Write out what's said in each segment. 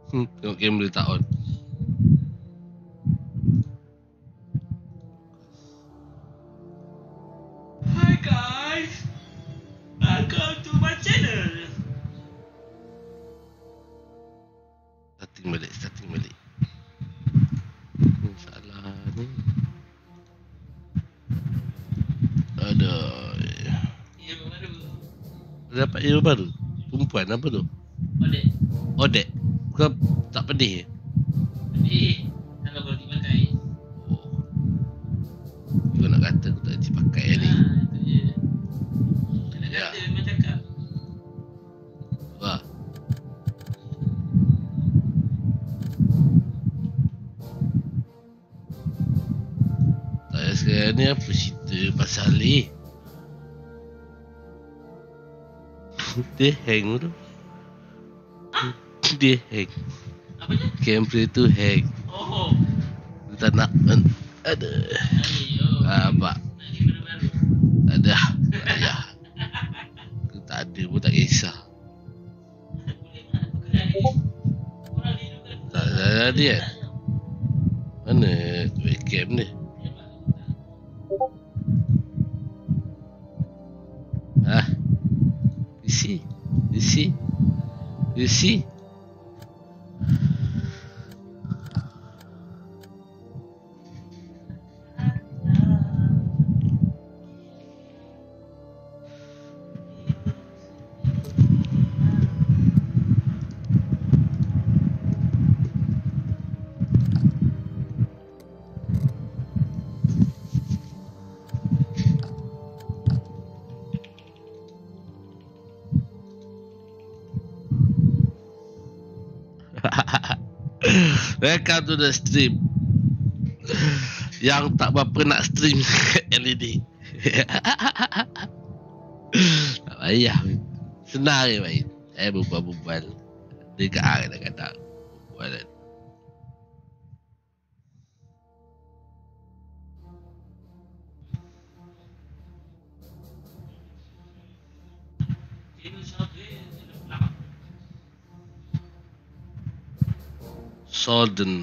Tengok kamera tak on. Hi guys, welcome to my channel. Starting balik. Salah ni. Aduh. Ya, baru. Dapat hero baru. Perempuan apa tu? Odek. Odek. Kau tak pedih? Jadi, kalau boleh dipakai. Oh. Kau nak kata aku tak cik pakai ni. Itu je. Ya. Kata memang cakap. Wah. Tak sekarang ni apa cerita pasal ni? Dia hang tu. Dia hang. Apa je? Kamera tu hang. Oh. Tak nak. Ada. Ayo. Apa? Nanti baru-baru. Tak ada. Tak payah. Aku tak ada pun tak kisah. Boleh tak? Bukan hari. Orang ni juga. Tak ada dia. Mana webcam ni? Ah. You see? You see? You see? Welcome to the stream. Yang tak berapa nak stream LED. Tak payah. Senang je main. Berbual-bual. Dekat kadang-kadang. Berbual. Solden.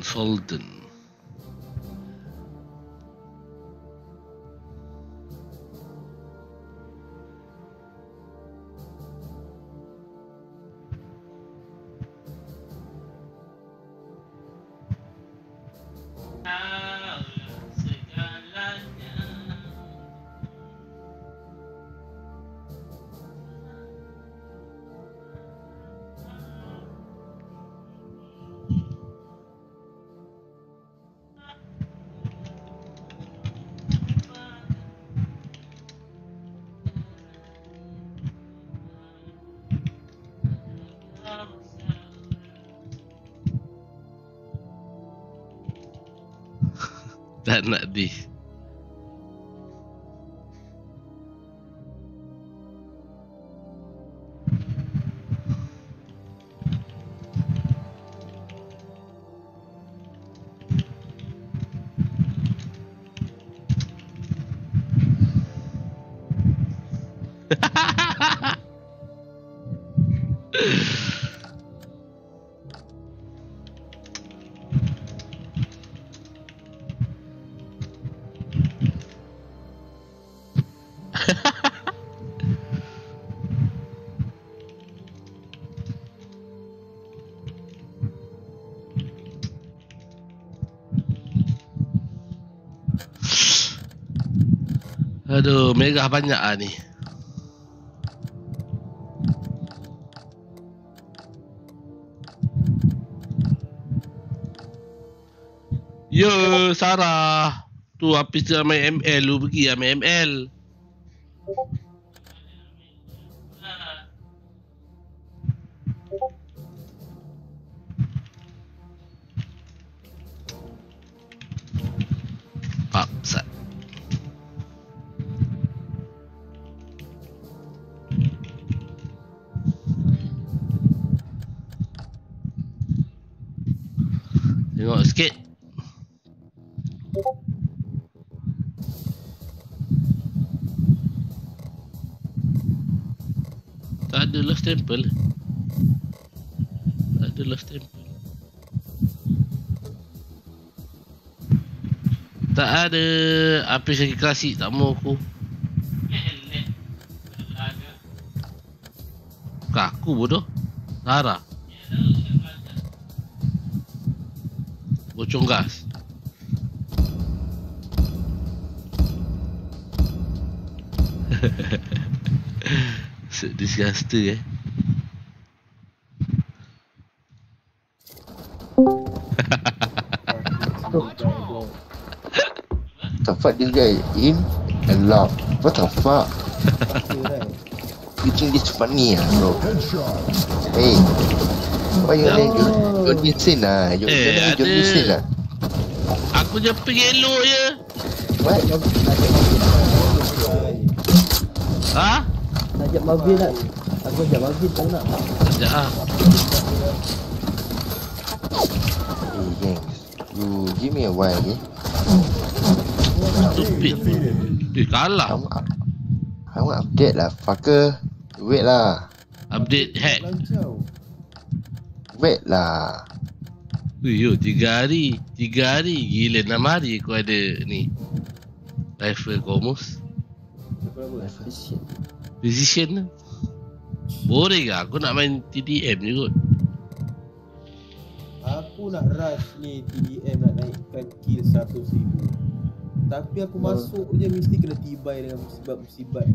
Tak nak di. Aduh, merah banyak ah ni. Yo, Sarah. Tu habis dia main ML, lu pergi lah main ML. Paksa. Tengok sikit. Tak ada lost temple. Tak ada lost temple. Tak ada. Apis lagi klasik tak mau aku. Bukan aku bodoh. Sarah. Bocong gas. Disgusting The fuck this guy in and laugh. What the fuck? You think this funny bro? Hey, why you you're insane You're insane Aku je pergi elok je. What? Ha? Ajak Marvin tak? Aku ajak Marvin tak nak. Sekejap lah. Hey gangs, you give me a while, okay? Stupid. Kalah. I want update lah, fucker. Wait lah. Update hack. Wait lah. Yo, 3 hari. 3 hari. Gila, 6 hari aku ada ni. Rifle Comus. Precision lah. Boring lah. Aku nak main TDM je kot. Aku nak rush ni TDM nak naikkan kill 100,000. Tapi aku masuk je mesti kena tibai dengan musibat-musibat.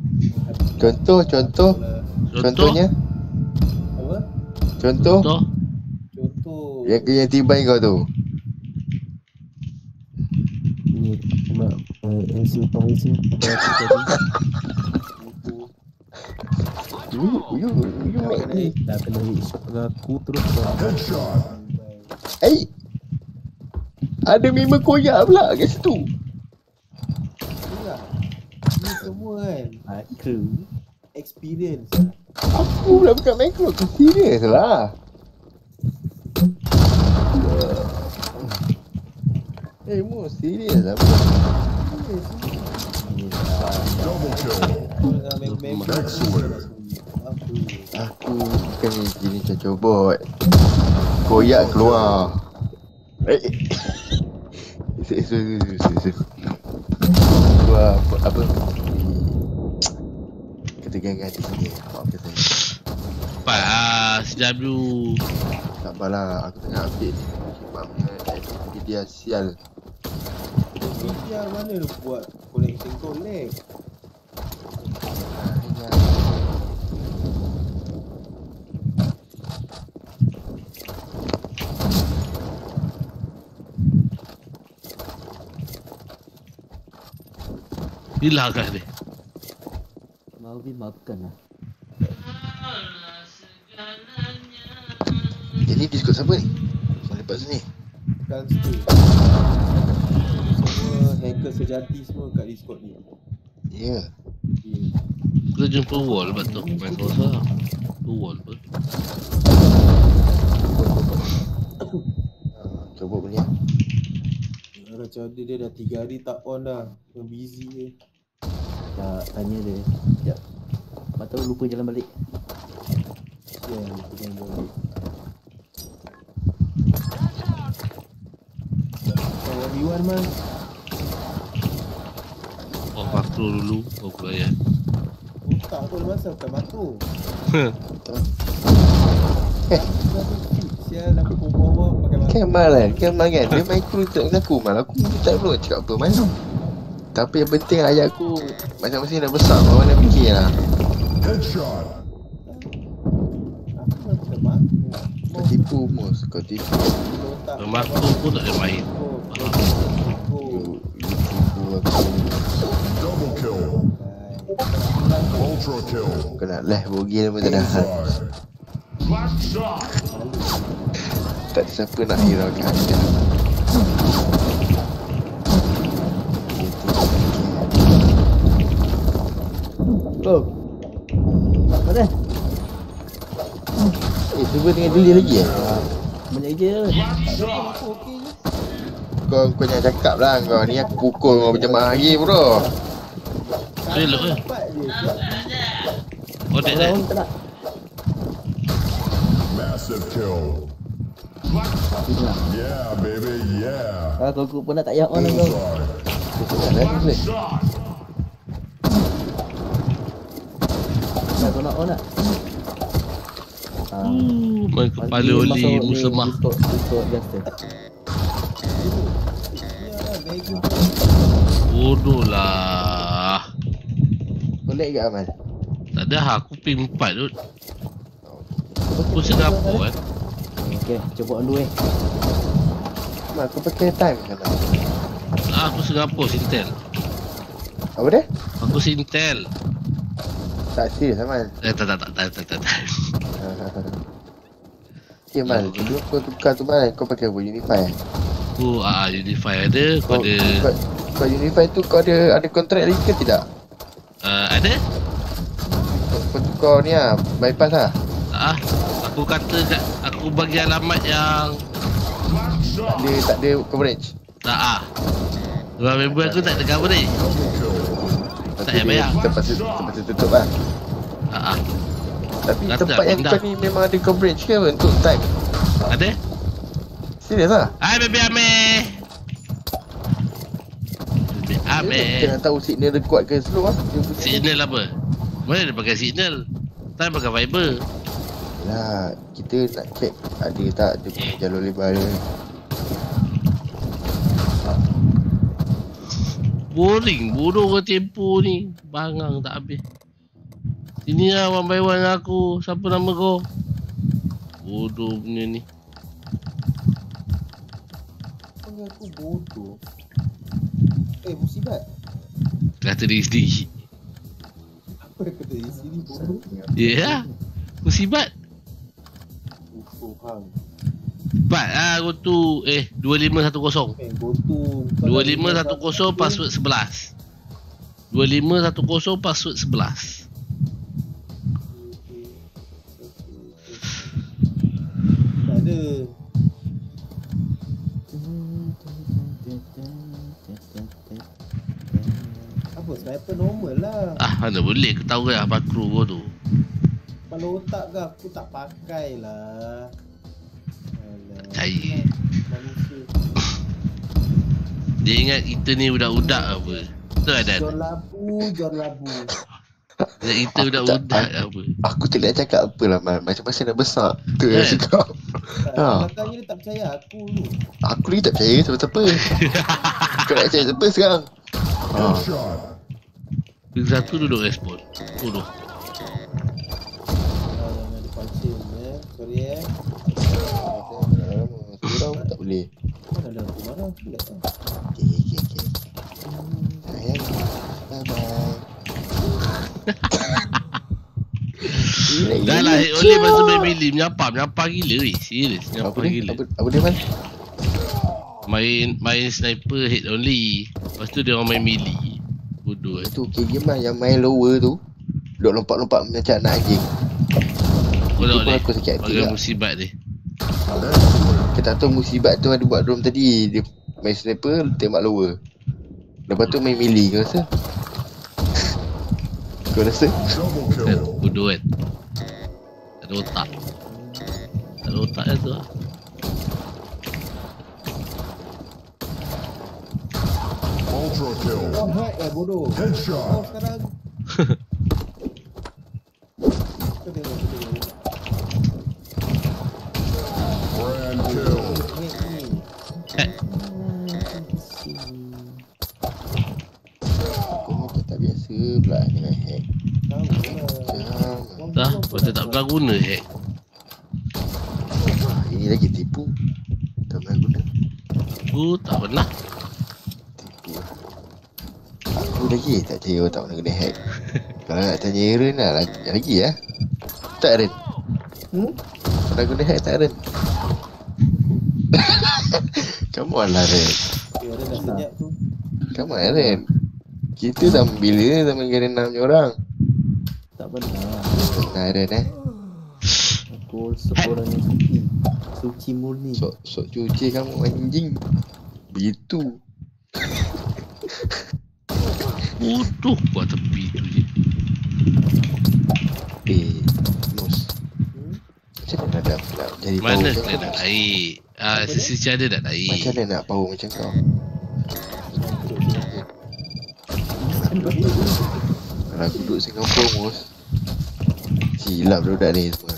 Contohnya? Apa? Contoh? Yang tibai kau tu. Ni simpang isi. You make me. Dah kena hit dengan aku terus. Hey, ada member koyak pula kat situ. Ni semua kan Aku experience. Aku pula bukan macro. Aku serius lah. Mu serius lah. Aku bukan jenis macam bot. Koyak keluar. Keluar apa? Ketegangan di sini. Maafkan saya. Cepat lah CW. Sabarlah, aku tengah update ni. Sebabnya dia sial. Dia mana lu buat connection kau lag? Hilang kan dia. Marvin maafkan lah. Jadi Discord siapa ni? Yang lepas sini. Gangster. Semua hacker sejati semua kat Discord ni. Ya. Kita jumpa wall lepas tu main kosa. Tu wall pun. Coba punya. Macam dia dah 3 hari tak on dah. Yang busy je. Tak tanya dia. Sekejap. Lepas tu lupa jalan balik. Ya, lupa jalan balik. Kau B1 man. Oh, makro dulu. Oh, pelayan. Otak pun masa bukan makro. Sial nak bawa pakai makro. Kemal kan. Dia main crew tak dengan aku. Malah aku tak perlu cakap apa mana. Tapi yang penting ayat aku masing-masing dah besar. Kau nak fikir lah. Headshot. Aku nak pakai makro. Kau tipu Mus. Kau tipu. Makro pun tak ada main. You tipu aku. Double kill. Ultra kill. Kau nak leh bogil pun tak tahan. Black shot. Tak ada siapa nak hiraukan dia. Bro. Mana? Cuba tengah delay lagi Banyak je. Kau jangan cakap lah kau. Ni aku pukul kau berjemaah lagi bro. Elok ke? Oh, tak ada. Orang tak nak. Massive kill. Itulah. Yeah, baby, yeah. Kalau kau pun nak tak payah on lah kau. Bullseye. Dah boleh. Shot. Kau nak on tak? Main kepala oli muslimah. Discord biasa. Ya lah, Maggie. Bodoh lah. Kau lag ke Amal? Tak ada, aku ping 4 tu. Aku Singapura kan. Okay, cuba on dulu Amal, kau pakai time kan? Aku Singapura Sintel. Apa dia? Aku Sintel. Tak serius Amal. Tak. Okay Amal, dulu kau tukar tu Amal, kau pakai apa? Unify eh? Aku Unify ada, aku ada Kau Unify tu kau ada kontrak lagi ke tidak? ada? Kau tukar ni lah, bypass lah. Aku kata aku bagi alamat yang Tak ada coverage. tak Dua member aku tak ada coverage. Tak payah bayar. Terpaksa tutup lah. Tapi Kata tempat yang pindah. kau ni memang ada coverage ke untuk time? Ada? Serius lah? Hai baby Ame. Baby Ame. Kita nak tahu signal dia kuat ke slow lah. Signal apa? Mana dia pakai signal? Tak pakai fiber. Lah, kita nak check ada tak dia punya jalur lebar dia. Boring, bodoh ke tempo ni. Bangang tak habis. Sini lah one by one aku. Siapa nama kau? Bodoh punya ni. Panggil aku bodoh. Musibat. Kata diri sendiri. Apa yang kata di sini bodoh? Ya yeah. Musibat. Hang. Cepat lah go to 2510. Gotu. 2510 password 11. 2510 password 11. Tak ada. Apa sniper normal lah. Mana boleh aku tahu lah makro kau tu. Kepala otak ke aku tak pakai lah. Alah. Percaya. Manusia. Dia ingat kita ni budak-budak apa. Betul Adan? Jor labu. Ingat kita budak-budak apa. Aku tak nak cakap apa lah Man. Macam masa dah besar. Tu yang cakap. Belakangnya dia tak percaya aku tu. Aku lagi tak percaya siapa-siapa. Kau nak percaya siapa sekarang? Headshot. Yang satu duduk respon. Bodoh. Yang ada punching sorry Kurang pun tak boleh. Mana ada aku marah aku datang. Okay. Sayang. Bye-bye. Dah lah hit oleh masa main Billy. Menyampah gila weh. Serius Apa menyampah dia? gila. Apa dia Man? Main sniper hit only. Lepas tu dia orang main melee. Bodoh Itu okay game lah. Yang main lower tu duk lompat-lompat macam anak anjing. Bodoh Itu pun ni. aku sakit hati Panggil lah. musibat dia. Kita tahu musibat tu ada buat drone tadi. Dia main sniper, tembak lower. Lepas tu main melee kau rasa? Kau rasa? Double Kan? kill. Bodoh kan. Tak ada otak. Tak ada otak dia tu lah. Ultra kill. Oh hack bodoh. Headshot. Sekarang kau tengok. Brand kill. Hack ni. Kau tak biasa pula dengan hack. Tahu lah. Dah, macam tak pernah guna hack. Ini lagi tipu. Tak pernah guna. Aku tak pernah. Tipu lah. Aku lagi tak percaya orang tak pernah guna hack. Kalau nak tanya Aaron lah lagi lah. Tak Aaron? Pernah guna hack tak Aaron? Come on lah Aaron. Dia ada dah senyap tu. Come on Aaron. Kita dah bila zaman negara 6 orang. Tak pernah. Pernah Aaron Aku seorang yang suci. Suci murni. Sok cuci kamu anjing. Begitu. Bodoh buat tepi tu je. Mus. Macam mana nak jadi Mana power kena nak naik? Sisi ada nak naik. Macam mana nak power macam kau? Kalau aku duduk Singapura mus, silap budak ni semua.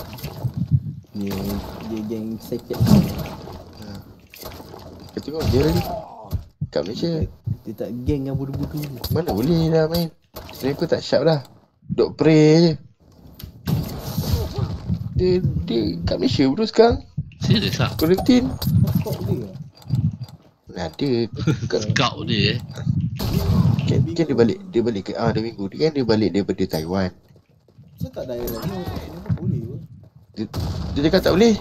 Dia geng second. Kau tengok dia ni kat Malaysia. Dia tak geng yang bodoh-bodoh ni. Mana boleh dah main. Sniper tak sharp dah. Duk pray je. Dia kat Malaysia bro sekarang. Serius lah. Quarantine. Kau dia lah. Ada Scout dia kan dia balik ke 2 minggu dia kan dia balik daripada Taiwan. Saya tak daya lagi. Kenapa boleh pun? Dia cakap tak boleh.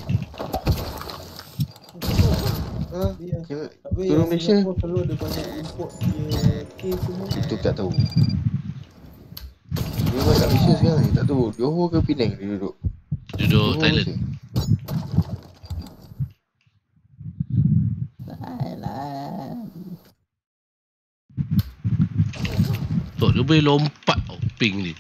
Dia Kena tapi turun Malaysia. Singapore selalu ada banyak import dia kes semua. Itu tak tahu. Dia buat kat Malaysia sekarang ni tak tahu. Johor ke Penang dia duduk. duduk Johor Thailand. je. Tok dia boleh lompat tau, ping ni.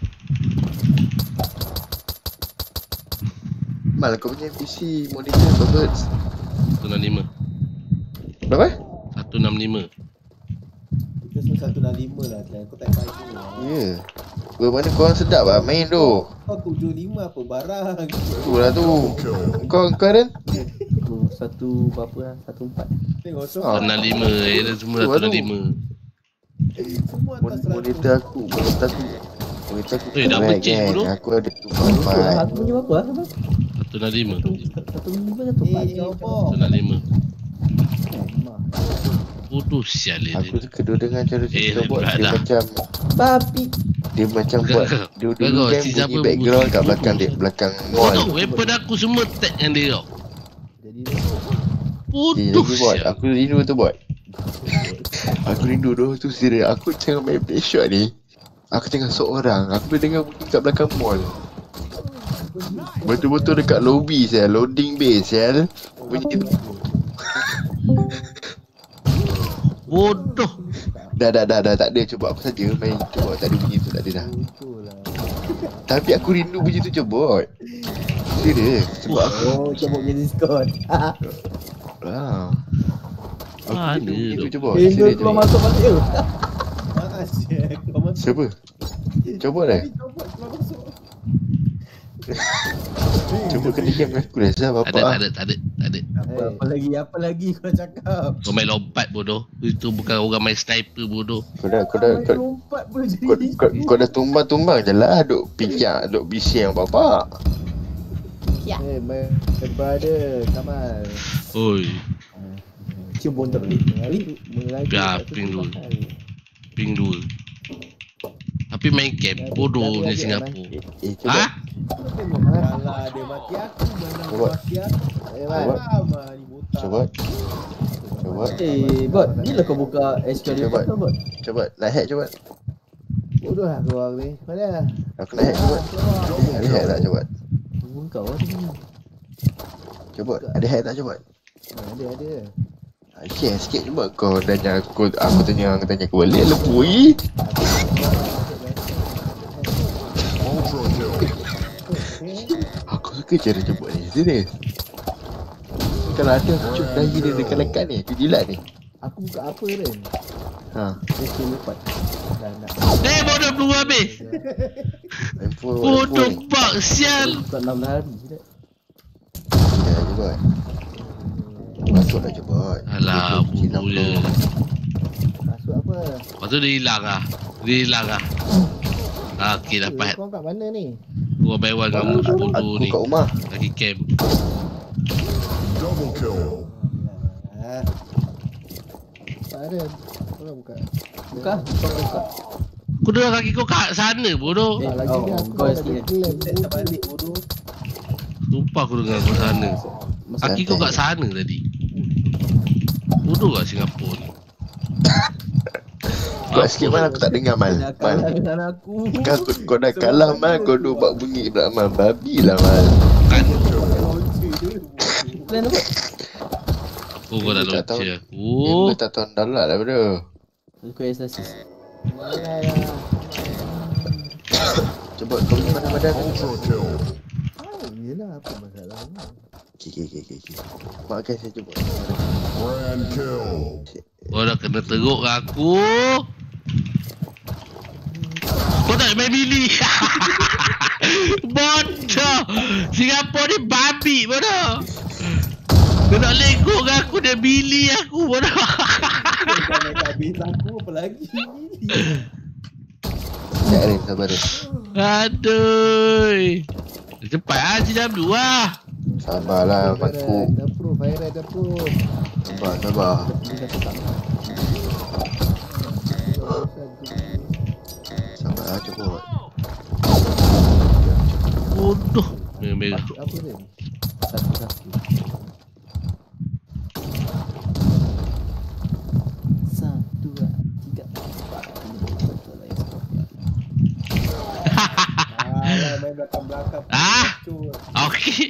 Mal kau punya PC monitor berapa hertz? 165. Berapa? 165. Kita semua 165 lah. Kau tak baik tu. Ya. Bermana korang sedap lah main tu. Kau 75 apa barang. Tu lah tu. Kau Ren? Aku satu berapa lah, 14. Tengok so. 165 dia semua Tu lah tu. 165. Semua atas 100. Monitor aku. Dah correct pecah kan? bodoh. Aku ada 2.5. Aku punya berapa lah? 165. Satu lima ke tu? Kau 165. Mak. Bodoh sial dia. Aku suka dia dengan cara cerita buat berat dia dah. macam Babi. dia macam buat dia dulu Kau kan si bunyi siapa background kat belakang dia belakang Kau mall. tahu weapon aku semua tag dengan dia tau. Jadi Bodoh Lagi buat sial. aku rindu tu buat. Aku rindu tu serius. Aku tengah main Blackshot ni. Aku tengah seorang. Aku boleh dengar bunyi kat belakang mall. Betul-betul dekat lobby sel, loading bay sel. Bunyi tu. Bodoh. Dah tak ada. Cuba aku saja main. Cuba tak ada bunyi tu, tak ada dah. itulah. Tapi aku rindu bunyi tu cebot. Serius. Sebab aku Oh, coba punya Discord. Aku Mana rindu bunyi tu tu? cebot. Angel Serius keluar je. masuk balik. Maaf je. Kau masuk. Siapa? Cebot dah. Copot keluar masuk. Cuba kena diam dengan aku dah. Sebab Tak apa? ada. Apa lagi kau cakap? Kau main lompat bodoh. Itu bukan orang main sniper bodoh. Kau dah Main lompat pun jadi. kau dah tumbang-tumbang je lah. Duk pijak, duk bising bapak. Eh, my brother, Kamal. Oi, Cium bontot ni. Mengaji. Biar ping dulu. ping 2. Tapi main camp bodoh ni Singapura. Cuba. Ha? Alah dia maki aku. Mana Copot. maki aku. Copot. Lama ni botak. Cebot. Cebot. Bot, bila kau buka SQL Coba. report kau, Bot? Cebot. Nak hack cebot. Bodoh lah keluar ni. Mana? Aku nak hack cebot. Ada hack tak cebot? Tunggu kau lah tadi. Cebot. Ada hack tak cebot? Ada. Share sikit cebot. Kau tanya aku tanya aku balik lepui. Ultra kill. Aku suka cara cebot ni. Serius. Kalau ada aku cuk dahi dia dekat-dekat ni. Dia jilat ni. Aku buka apa Ren? Ha. SQL report. Dah nak. Bodoh peluru habis. Handphone. Bodoh bak sial. Buka 6 hari je. Ya cebot. Masuklah cebot. Alah, bodoh je. Masuk apa? Lepas tu dia hilang lah. Okey dapat. Kau kat mana ni? Gua buy one kamu bodoh Aku ni. kat rumah. Lagi camp. Double kill. Tak ada. Kau nak buka. Buka? Kau buka. Aku dengar kaki kau kat sana bodoh. Lagi ni aku kau sikit. Tak balik bodoh. Sumpah aku dengar kau sana. Kaki kau kat sana tadi. Bodoh kat Singapura ni. Kuat sikit mal aku tak dengar mal. Dah Mal. kalah dengan aku. Kau dah kalah mal. Kau duk buat bunyi pula mal. Babi lah mal. Kan? Plan apa? Oh kau dah Dia tak tahu. launcher Dia aku. tak tahu download lah bro. Aku assassin. Coba kau pergi mana-mana. Ultra kill. Yelah apa masalahnya. Okay. Maafkan saya cuba. Grand kill. Kau dah kena teruk kat aku. Kau tak main mili. Bodoh. Singapura ni babi bodoh. Kau nak lego dengan aku dia mili aku bodoh. Kau nak habis aku apa lagi? Tak ada, sabar dia. Aduh. Cepat lah CW lah. Sabarlah, aku. Dah pro, Fairat dah pro. Sabar. Sabar, cukup. Bodoh. Merah. Apa dia? Satu. Satu, dua, tiga, empat. Alah, main belakang-belakang. Ah. Hancur. Okey.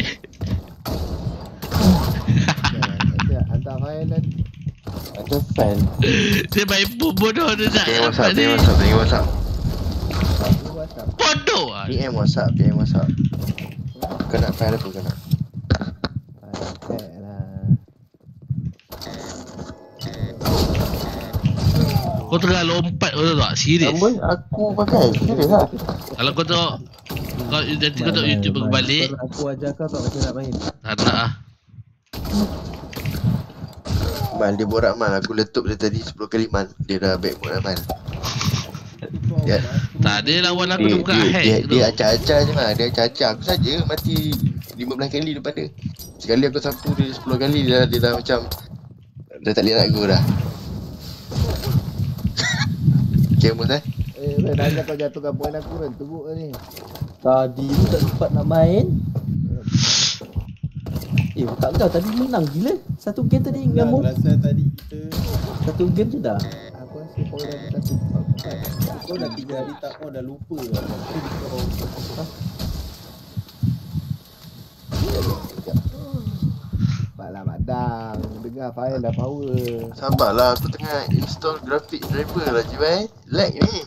Hantar file dan Ada fan. Dia main pun bodoh dia nak. PM WhatsApp, ni. PM WhatsApp. WhatsApp. Bodoh ah. PM WhatsApp. Kau nak file apa kau nak? Pakai lah. Kau tengah lompat kau tahu tak? Serius. Amboi, aku pakai. Serius lah. Kalau kau tengok kau nanti kau tengok YouTube aku balik. Kalau aku ajar kau tak macam nak main. Tak nak ah. Man, dia borak man. Aku letup dia tadi 10 kali man. Dia dah back mode lah man. Ya. Tak ada lawan aku tu bukan hack tu. Dia acak-acak je man. Dia acak-acak. Aku saja mati 15 kali depan dia. Sekali aku sapu dia 10 kali dia dah macam dah tak boleh nak go dah. Kemus eh. Ren, hanya kau jatuhkan poin aku Ren, teruk ni. Tadi tu tak sempat nak main. Tak kau tadi menang gila. Satu game tadi dengan Mo. Rasa tadi kita Satu game je dah. Aku rasa poin aku satu. kau dah 3 hari tak on dah lupa lah. Baiklah Madang, dengar file dah power. Sabarlah, aku tengah install graphic driver lah Jibai. Lag ni.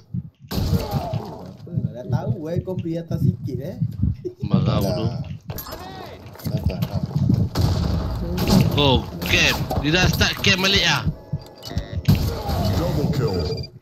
Dah tahu kau beri atas sikit Marah bodoh. Sabarlah. Oh, camp. Dia dah start camp balik ah. Double kill.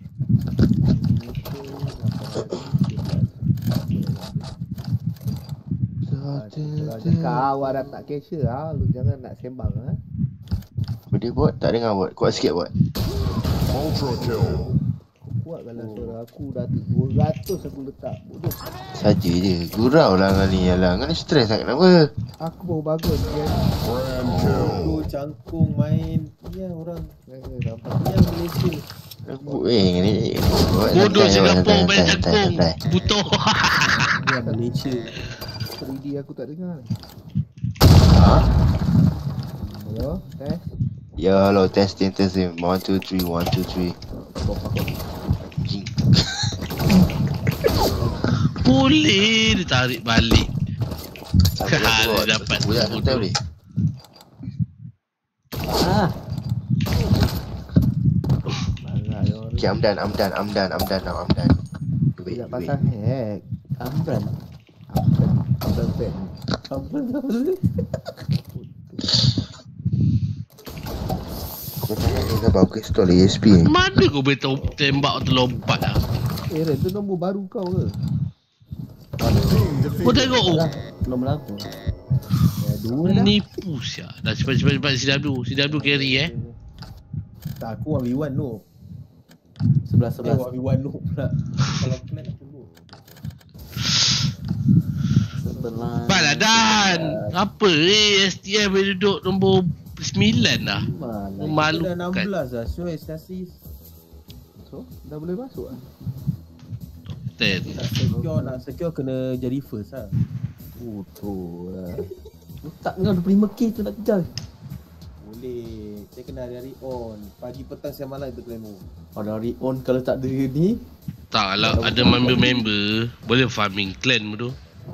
Kalau cakap awak dah tak cashier lah, lu jangan nak sembang lah. Apa dia buat? Tak dengar buat. Kuat sikit buat. Ultra kill. Kuat kalau suara aku dah 200 aku letak. Bodoh. Saja je. Gurau lah kau ni. Yalah, kau ni stres tak kenapa? Aku baru bangun kan. Grand kill. Tu cangkung main. Ya orang yang Malaysia. Ni. Bodoh Singapura main cakung. Butuh. Yang Malaysia. 3D aku tak dengar. Ha? Hello, test. Ya, hello. Testing. 1, 2, 3. 1, 2, 3. Jing. Boleh dia tarik balik. Aku dah buat. Dia dapat Budak bodoh. santai boleh. Ah, Marah dia orang. Okay, I'm done now. I'm done. Wait. Tidak pasang hack. Amran. Ambil pen. Kau tanya ni sabar. Aku install ASP. Mana kau boleh tembak terlompat lah. Ren, tu nombor baru kau ke? Kau tengok oh. Nombor aku. Dua dah. Nipu siap. Dah cepat CW carry Tak aku 1v1 no. 11. 1v1 no pula. Kalau plan aku no. Baiklah Dan. Apa STM boleh duduk nombor 9 dah. Kita dah Memalukan. 16 dah. So Estasis So, dah boleh masuk lah. 10. nak secure kena jadi first lah. Betul lah. Tak kau 25k tu nak kejar. Boleh. Saya kena hari-hari on. Pagi petang siang malam itu plan mu. Orang re-on kalau tak ada ni. Tak kalau ada member-member boleh farming clan tu.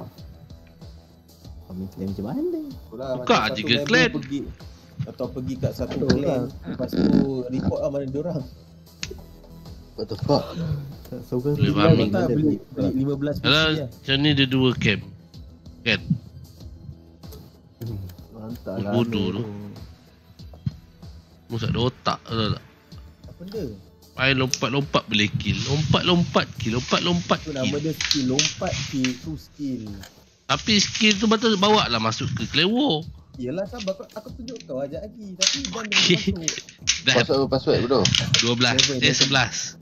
Kami claim macam mana? Itulah Buka macam tiga satu clan. member pergi atau pergi kat satu Betul clan. lah. Lepas tu report lah mana diorang. What the fuck? Seorang Boleh tinggal farming. mana Tak beli ada. 15 PC Kalau lah. macam ni dia 2 camp. Kan? Mantap lah. Bodoh ni tu. Musak ada otak tahu tak? Apa benda? Main lompat-lompat boleh kill. Lompat-lompat kill. Lompat-lompat Tu nama kill. dia skill. Lompat kill tu skill. Tapi skill tu betul bawa lah masuk ke Klewo. Yelah sabar aku tunjuk kau ajak lagi. Tapi Dan dia Okey. masuk. Dah Password bro. 12. 11.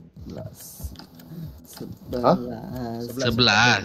11.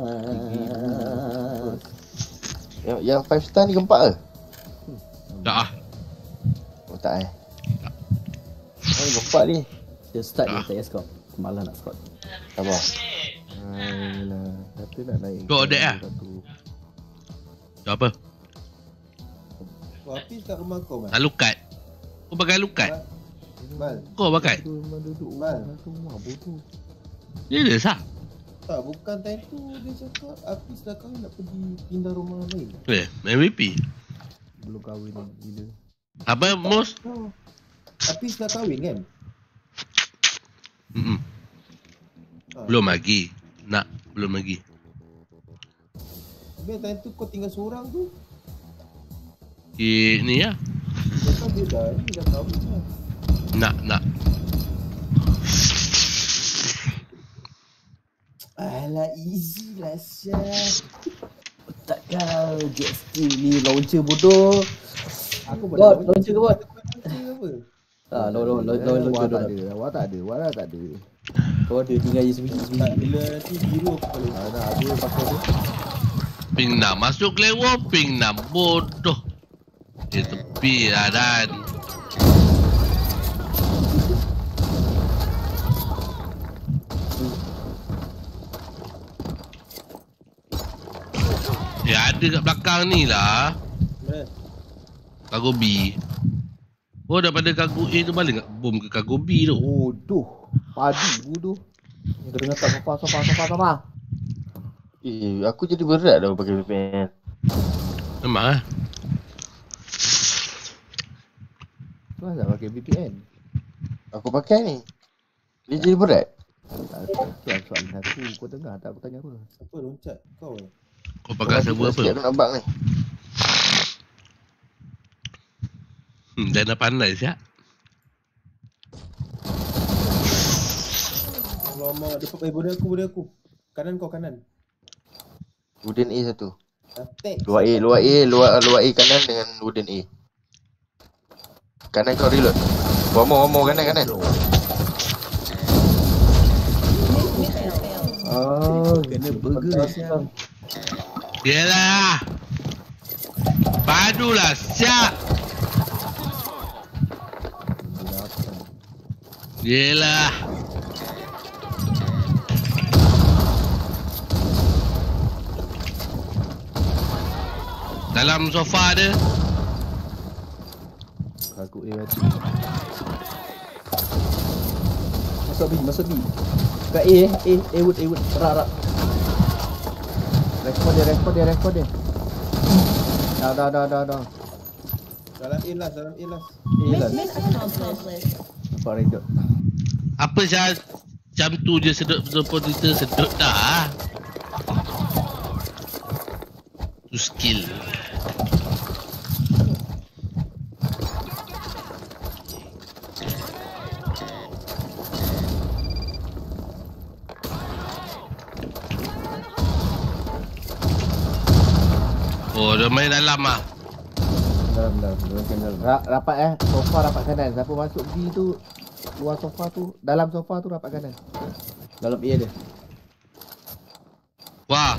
Yang 5 star ni gempak ke? Tak ah. Oh tak Oh gempak ni. Dia start dia tak payah score. Malah nak score. Sabar. Ayolah, kata nak naik. Kau ada lah. Tak apa. Kau Hafiz kat rumah kau Mal. Alukat. Kau pakai alukat. Mal. Kau pakai. Memang duduk Mal. rumah bodoh. Dia ada sah. Tak bukan time tu dia cakap Hafiz dah kahwin nak pergi pindah rumah lain. MVP. Belum kahwin lagi gila. Apa Mus? Oh. Hafiz dah kahwin kan? Belum lagi. Belum lagi. Habis time tu kau tinggal seorang tu. Ni lah. Cakap dia dah kahwin kan? Nak. Alah easy lah Syah. Tak kau JST ni launcher bodoh. Aku Bot, launcher ke bot? apa? Launcher tak ada. Awak tak ada. Awak tak ada. Kau ada tinggal je sebiji. Tak, bila nanti biru aku boleh. Nak ada pakai tu. Ping 6 masuk Klewo. Ping 6 bodoh. Dia tepi lah Dan. Ada kat belakang ni lah. Mana? Cargo B. Oh daripada cargo A tu balik kat bom ke cargo B tu. Bodoh. Padi bodoh. Kau dengar tak sofa. Aku jadi berat dah pakai VPN. Memang lah. Tu lah pakai VPN. Aku pakai ni. Dia jadi berat. Soalan aku. Kau dengar tak aku tanya apa? Siapa loncat? Kau eh? Kau pakai server apa? Sikit aku nak bug ni. Dah nak pandai siap. Alamak, depan boleh aku. Kanan kau kanan. Wooden A satu. Attack. Luar A kanan dengan wooden A. Kanan kau reload. One more kanan. Kena burger siap. Yelah. Padulah siap. Yelah. Dalam sofa ada. Aku mati. Masuk B. Kat A wood. Rak. Respon dia. Dah. Dalam A last. Movement accomplished. Nampak redot. Apa jam tu je sedut betul kita sedut dah. Tu skill. Oh, dia main dalam ah. Dalam. Rapat sofa rapat kanan. Siapa masuk B tu luar sofa tu, dalam sofa tu rapat kanan. Dalam A ada. Wah,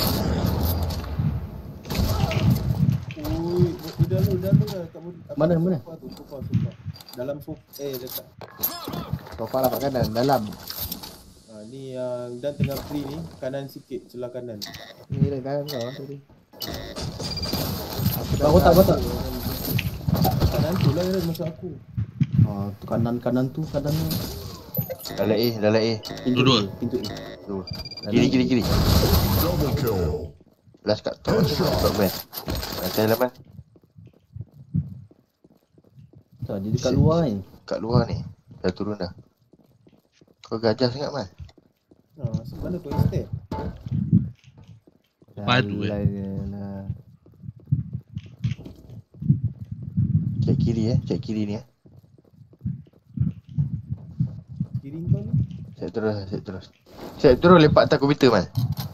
Ui, udah lu dah. Mana? Sofa. Dalam sofa. Dekat. Sofa rapat kanan, dalam. Ni yang Dan tengah free ni, kanan sikit, celah kanan. Ni dah kanan kau tadi. Kau tak. Kanan tu lah yang masuk aku. Tu kanan tu. Dalam A. Dua. Pintu A. Tu. Kiri. Double kill. Last kat top band. Nanti laman. Tak, dia dekat luar ni. Kat luar ni. Dah turun dah. Kau gajah sangat man. Mana kau stay? Padu, Lah. Cek kiri ni Kiri Set terus lepak atas komputer man.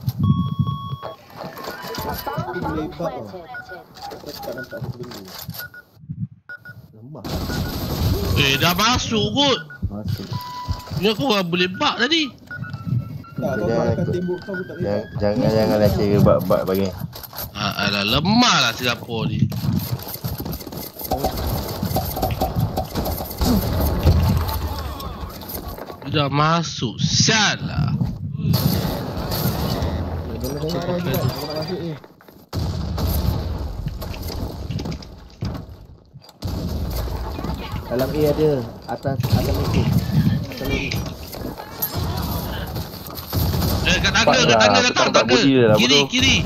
Aku boleh bug tau. Aku tak nampak satu benda. Lemah. Dah masuk kot. Masuk. Ni aku orang boleh bug tadi. Tak, kau makan tembok kau tak boleh bug. Janganlah kira bak bagi. Alah, lemah lah Singapura ni. Dia dah masuk. Sial lah. Boleh tengok dah juga. Aku nak masuk ni. Dalam A ada. Atas mesin. Kat tangga datang tangga. Kiri.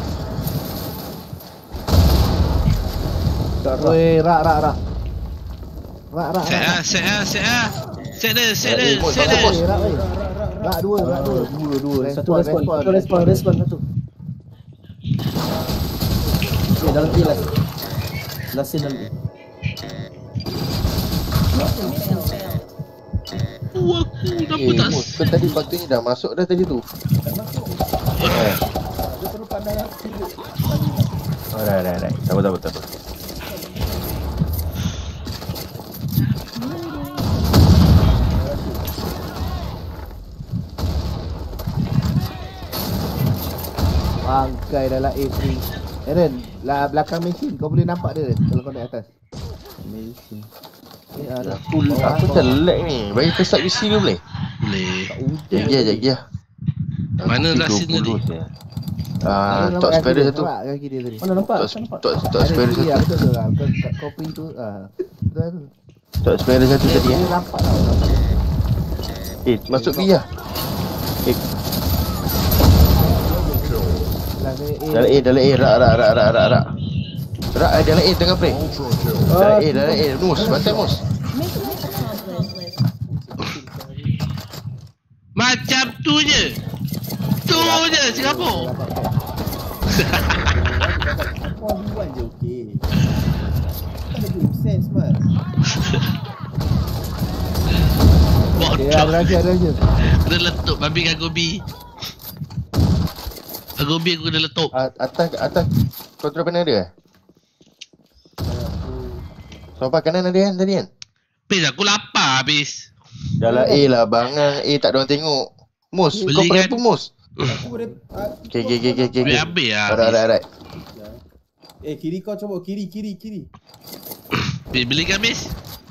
Weh, rak. Set dia. Rak dua. Satu respon satu. Dalam A last. Last scene dalam A. Aku kenapa tak Kau tadi patutnya dah masuk dah tadi tu. Dia perlu pandai yang sibuk. Dah. Sabar. Bangkai dalam A3. Eren, lah belakang mesin. Kau boleh nampak dia kalau kau naik atas. Mesin. Ada. Aku macam lag ni. Bagi ke start PC dulu boleh? boleh? Sekejap. Mana last scene tadi? Top spider satu. Kaki dia tadi. Mana nampak? Top spider satu. Betul tu lah. Kau print tu. Betul tu. Top spider satu tadi Dia nampak tau. masuk B lah. Dalam A. Rak. Rak dalam A tengah play. Dalam A. Mus, bantai mus. Macam tu je Singapura. Kau buat je okey. Tak ada game sense man. Ada je. Kena letup babi dengan gobi. Gobi aku kena letup. Atas kontrol panel dia. Sofa kanan ada kan tadi kan? Habis aku lapar habis. Dalam A lah bangang A tak ada orang tengok. Mus, Beli kau pakai kan? apa mus? Aku boleh Okay. Habis lah. Alright. kiri kau coba kiri. Beli kan habis.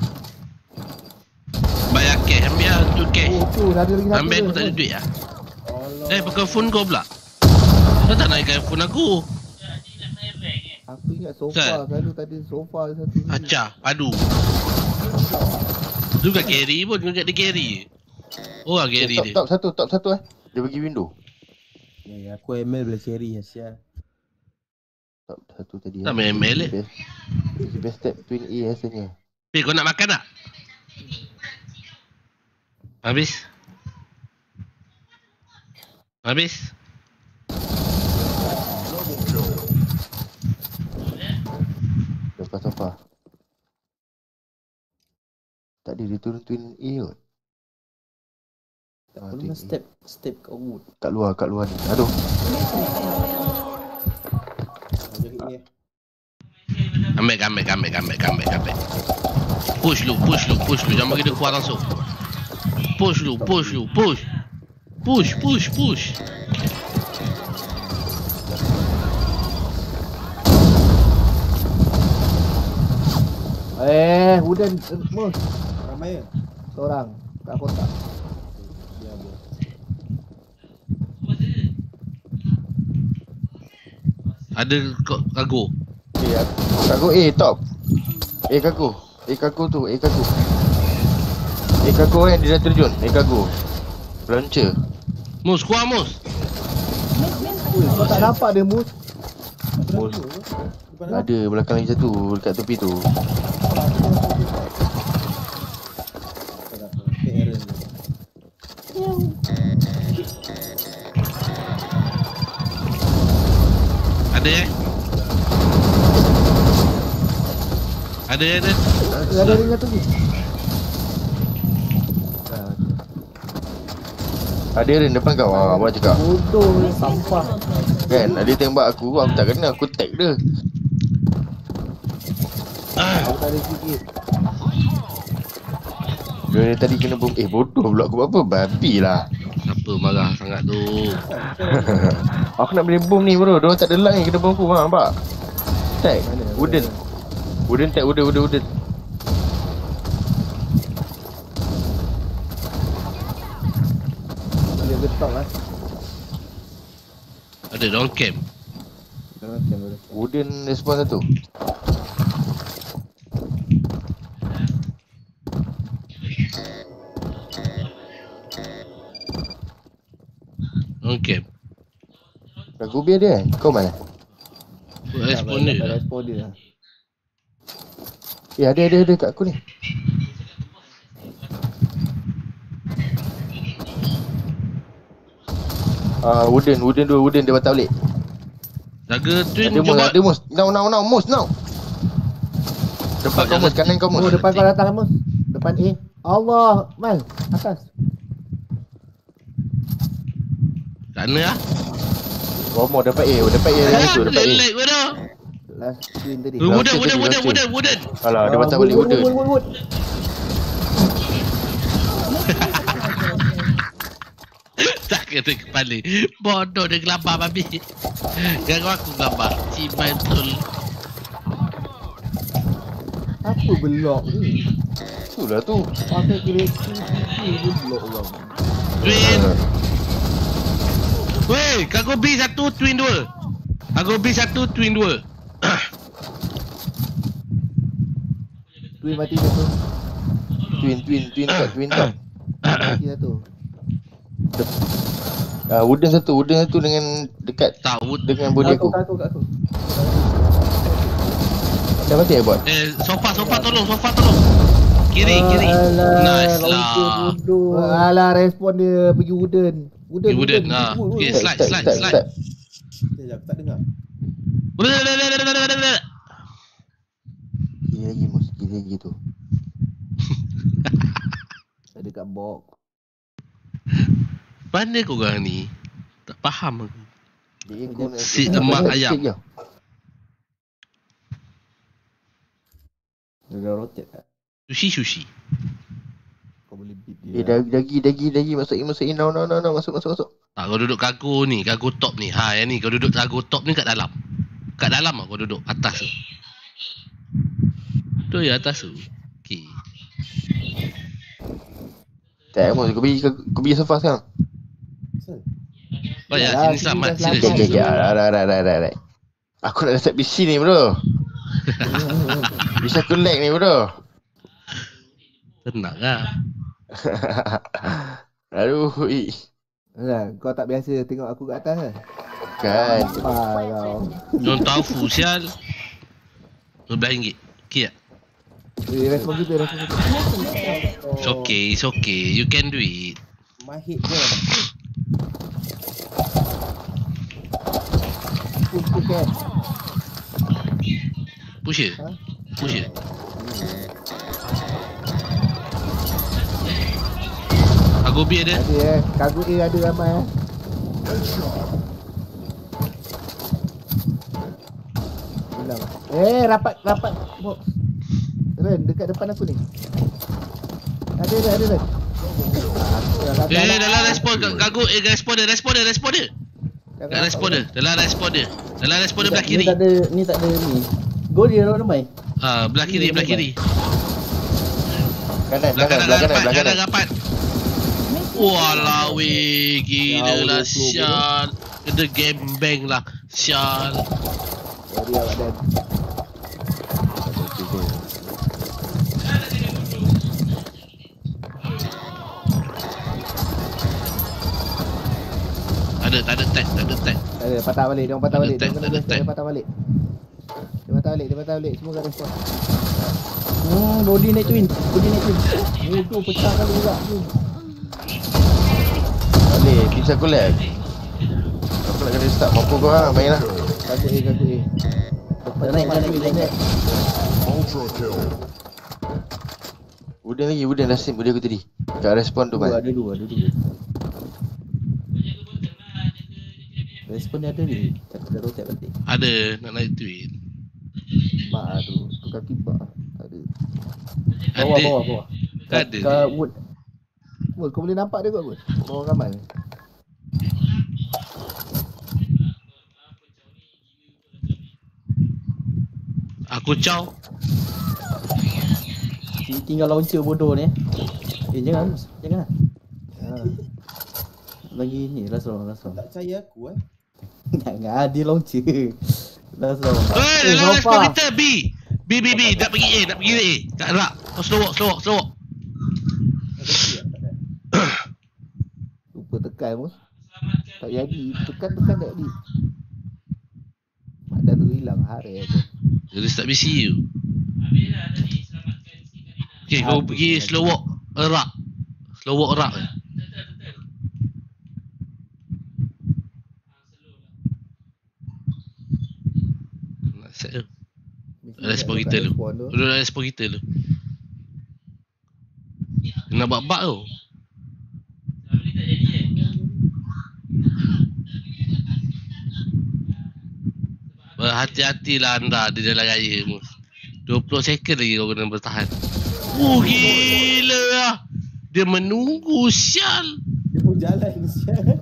Bayar cash, ambil lah tu cash. Tu ada lagi satu. Ambil aku tak ada duit lah. Allah. Pakai phone kau pula. Kau tak naikkan phone aku. Aku ingat sofa tadi sofa satu. Acah, padu. Tu bukan carry pun, kau ingat dia carry je. Orang carry dia. Top satu Dia bagi window. Ya, aku ML boleh carry Asia. Top satu tadi. Tak main ML eh. Best step twin A rasanya. Kau nak makan tak? Habis? Lepas sofa. Tak dia turun twin A kot. Tak pernah step kat wood. Kat luar ni. Aduh. Ambil. Push lu. Jangan bagi dia keluar langsung. Push. Hudan mus. Ramai ya? Seorang kat kotak. Ada kargo. Kaku A top. Kaku tu. Kaku kan dia dah terjun. Kaku. Launcher. Mus, kuat Mus. Kau tak nampak dia mus. Mus. Ada belakang lagi satu dekat tepi tu. Ada eh? Ada. Ada lagi satu ni. Ada Ren depan kau. Abang cakap. Bodoh ni sampah. Kan, dia tembak aku tak kena. Aku tag dia. Aku tak ada sikit. Dia tadi kena bom. Bodoh pula aku buat apa? Babi lah. Siapa marah sangat tu? Aku nak beli bom ni bro. Diorang tak ada luck ni kena bom aku. Nampak? Tag. Wooden. Wooden tag. Wooden. Boleh getok lah. Ada dorang camp. Macam boleh. Wooden respawn satu. Dorang camp. Aku biar dia. Kau mana? Respon dia lah. Respon dia lah. Ada kat aku ni. Wooden dua. Wooden dia batal balik. Jaga twin Ada cuba. mus. Now. Mus now. Depan kau mus. Kanan kau mus. Oh, depan kau datang Mus. Depan A. Allah, Mal. Atas. Kat mana lah? Romo depan A. Depan A ada tu. Depan A. Lag pun dah. Last screen tadi. Wooden. Alah, dia batal balik Wooden. Wood. Tak kena kepala. Bodoh dia gelabah babi. Gagal aku gelabah. Cibai betul. Apa belok ni? Itulah tu. Pakai kreatif ni belok orang. Twin. Weh, cargo B 1, twin 2. Cargo B 1, twin 2. Twin mati satu. Twin top. Mati satu. Wooden satu dengan dekat Tak, wood. dengan body aku. Kat aku. Dah mati bot. Sofa tolong. Kiri. Nice lah. Alah, respon dia pergi wooden. Wooden. Okay, slide. Start. Sekejap, aku tak dengar. Gila lagi tu. Ada kat box. Mana korang ni? Tak faham aku. Dia guna Si lemak ayam. Dia dah rotate tak? Sushi. Kau boleh beat dia. Dagi masukin now masuk. Tak, kau duduk cargo ni, cargo top ni. Yang ni kau duduk cargo top ni kat dalam. Kat dalam lah kau duduk, atas tu. Tu ya atas tu. Okey. Tak mau kau pergi sofa sekarang. Baik, Yalah, sini selamat. sini Sini. Okey. Right. Aku nak set PC ni bro. Bisa aku lag ni bro. Tenang lah. Aduh. Kau tak biasa tengok aku kat atas ke? Kan. Kau. Diorang tahu fusial RM12. Okey tak? Respon kita. It's okay. You can do it. My head je. Push it. Cargo B ada. Ada Cargo A ada ramai Bilang. Rapat box. Ren, dekat depan aku ni. Ada Ren. Dalam respon cargo A, respon dia. Dalam respon dia belah kiri. Ni tak ada ni. Gol dia ramai. Belah kiri. Kanan. Rapat. Walau weh, gila lah Syal. Kena gembeng lah Syal. Sorry awak Dan. Tak ada tag. Patah balik. Dia patah balik. Tak ada tag. Dia patah balik. Semua kat respon. Body naik twin. Bodoh pecah kali juga tu. Boleh, bisa aku lag. Aku nak kena start mampu kau lah, main lah. Cargo A. Dah naik. Ultra kill. Wooden dah sim body aku tadi. Kat respon tu Ada man. dua. Respon dia ada ni. Cakap dah rotate balik. Ada nak naik twin. Mak tu kaki bak tak ada. Ada. Bawah. Ada. Kat wood. Woi, kau boleh nampak dia kot, Bud? Bawah Kamal. Aku caw. Tinggal launcher bodoh ni. Jangan. Jangan. Ha. Lagi ni last round. Tak percaya aku Jangan dia launcher. Last round. Dalam Sofa. respon kita B. B. Nak pergi A. Tak gerak. Kau slow walk. Lupa tekan pun. Tak jadi. Tekan tak jadi. Mak dah tu hilang hari tu. Jadi start BCU. Okay, kau pergi slow walk erak. Nak set tu. Respon kita tu. Duduk respon kita tu. Kena bak-bak tu. Berhati-hatilah anda di jalan raya mus. 20 second lagi kau kena bertahan. Gila lah. Dia menunggu sial. Dia pun jalan sial.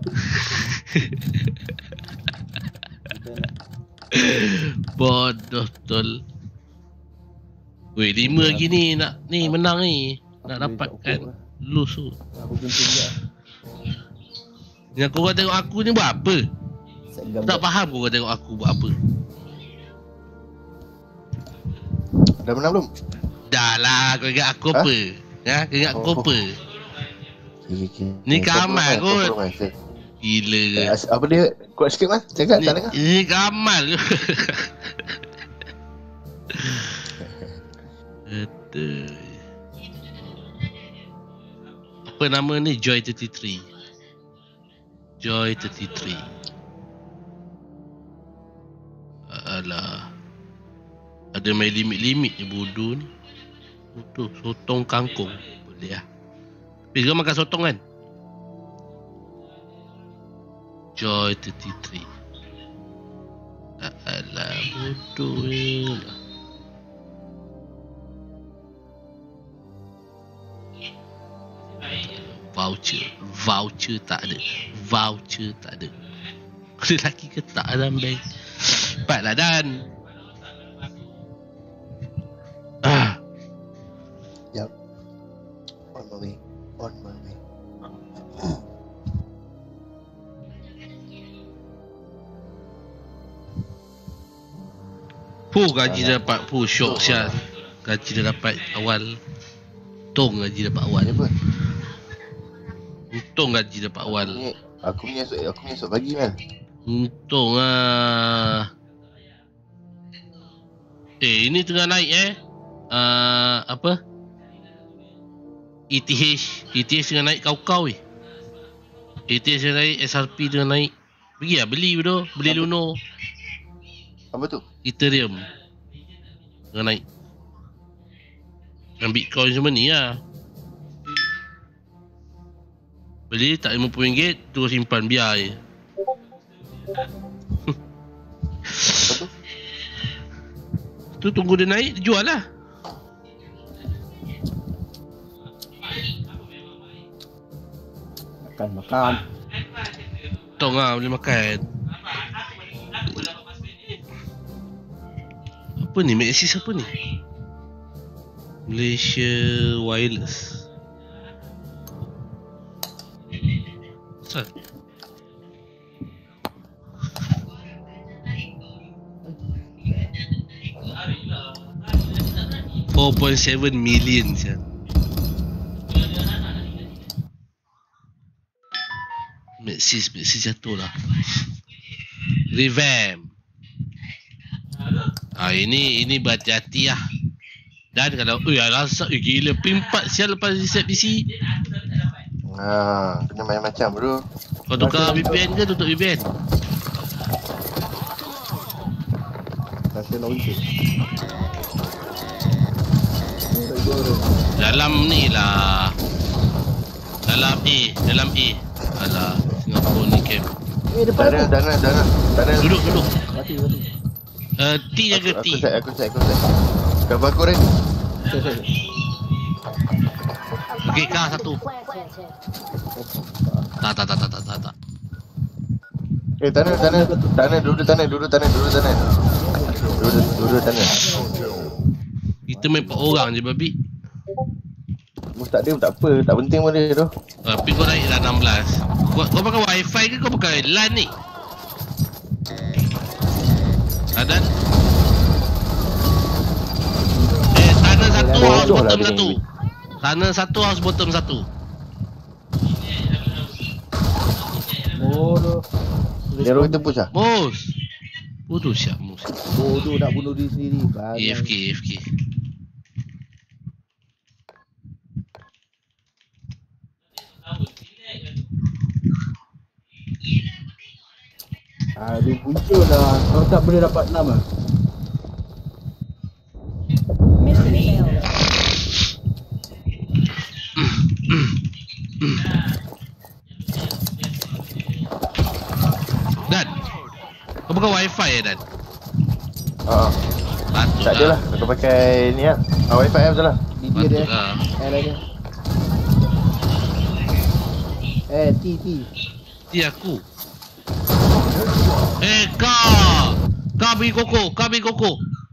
Bodoh tol. Weh 5 lagi ni nak ni menang ni. Nak dapatkan lose tu. Aku gunting juga. Yang korang tengok aku ni buat apa? Tak faham korang tengok aku buat apa. Dah menang belum? Dah lah, kau ingat aku apa? Kau ingat aku apa? Ni Kamal kot. Gila ke? Apa dia? Kuat sikit Mas? Cakap tak dengar. Ini Kamal kot. Aduh. Apa nama ni? Joy 33. Alah. Ada main limit-limit je bodoh ni. Bodoh, sotong kangkung. Boleh lah. Tapi kau makan sotong kan? Joy 33. Alah, bodoh ni lah. Voucher tak ada. Ada lelaki ke tak dalam bank? Cepatlah Dan. Yep. On my way. Gaji dah dapat. Syok sial. Gaji dah dapat awal. Untung gaji dapat awal. Untung gaji dapat awal. Aku punya esok pagi kan. Untung lah. Ini tengah naik apa? ETH tengah naik kau ETH tengah naik, SRP tengah naik. Pergi lah beli bro. Beli Luno. Apa tu? Ethereum tengah naik. Dengan Bitcoin semua ni lah. Beli tak RM50, terus simpan biar je. Tu tunggu dia naik, dia jual lah. Makan. Tong lah boleh makan. Apa ni? Maxis apa ni? Malaysia Wireless. Asal? 4.7 million sial. Maxis jatuh lah. Revamp. Ini berhati-hati lah. Dan kalau rasa gila pin 4 sial lepas reset PC. Kena macam-macam bro. Kau tukar VPN ke tutup VPN? Rasa launcher. Dalam ni lah. Dalam A. Alah, Singapore ni camp. Depan aku. Tanah. Duduk. Mati. T jaga T. Aku set. Cover aku ready. Okey, kah satu. Tak. Tanah. Duduk tanah. Kita main 4 orang je babi. Mus tak ada tak apa, tak penting pun dia tu. Tapi kau naik dah 16. Kau pakai wifi ke kau pakai LAN ni? Adan? Tanah satu house bodoh lah bottom dia satu. ni. Tanah satu house bottom satu. Bodoh. Dia orang kita push lah. Bos. Bodoh siap mus. Bodoh nak bunuh diri sendiri. AFK. Dia muncul lah. Kalau tak boleh dapat 6 lah. Mission failed. Dan. Kau pakai wifi ya Dan? Patut Tak ada lah. Aku pakai ni lah. Wifi lah betul lah. Di dia. Patut lah. T. Dia aku. Kau bagi koko.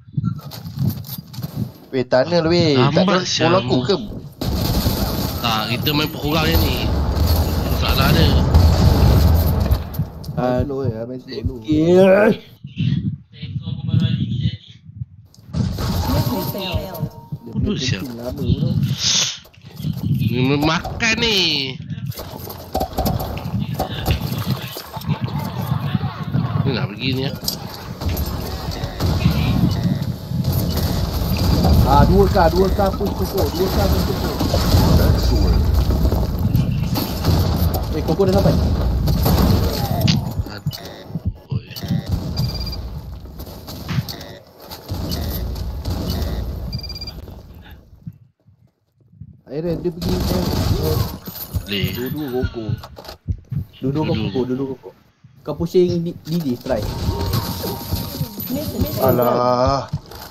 Weh, tanah lu weh. Tak ada Lambat sial, bola aku Mus. ke? Tak, kita main 4 orang je ni. Masalah dia. Slow main slow dulu. Tekor pun baru hari ni jadi. Mission failed. Dia Bodoh punya siap. kencing lama tu. Ni makan ni. Ni nak pergi ni lah. Dua K push pokok. Excellent. Koko dah sampai. Oi. Aaron dia pergi Boleh. dua rokok. Duduk koko. Kau pushing DJ try. Mission failed. Alah.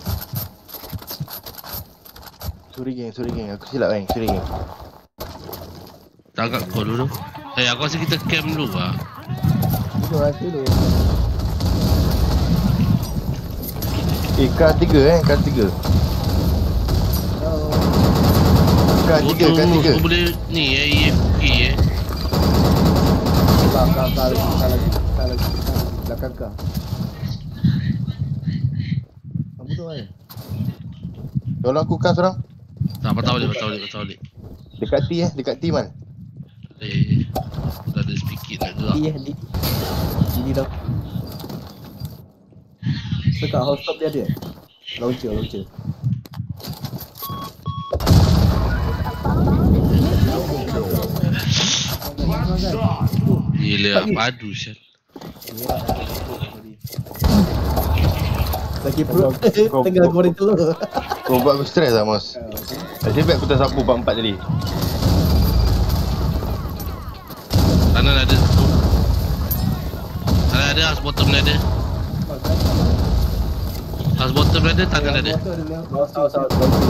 Sorry geng. Aku silap geng. Sorry geng. Tak agak kau dulu. Aku rasa kita camp dulu lah. Betul rasa tu. K3 K3. K3. Kau boleh ni AFK Kau lagi. Belakang kau. Apa tu kan? Tolong aku kas orang. Tak patah balik. Dekat T man. Dah ada sedikit nak gerak. DJ dah. Dekat house top dia ada. Launcher. Gila, padu sial. Lagi perut tengah goreng telur. Kau buat aku stres lah Mos. Nasib baik aku tak sapu 4 tadi. Tanah ada satu. Tanah ada, house bottom ada. House bottom ada, tanah ada. Salah.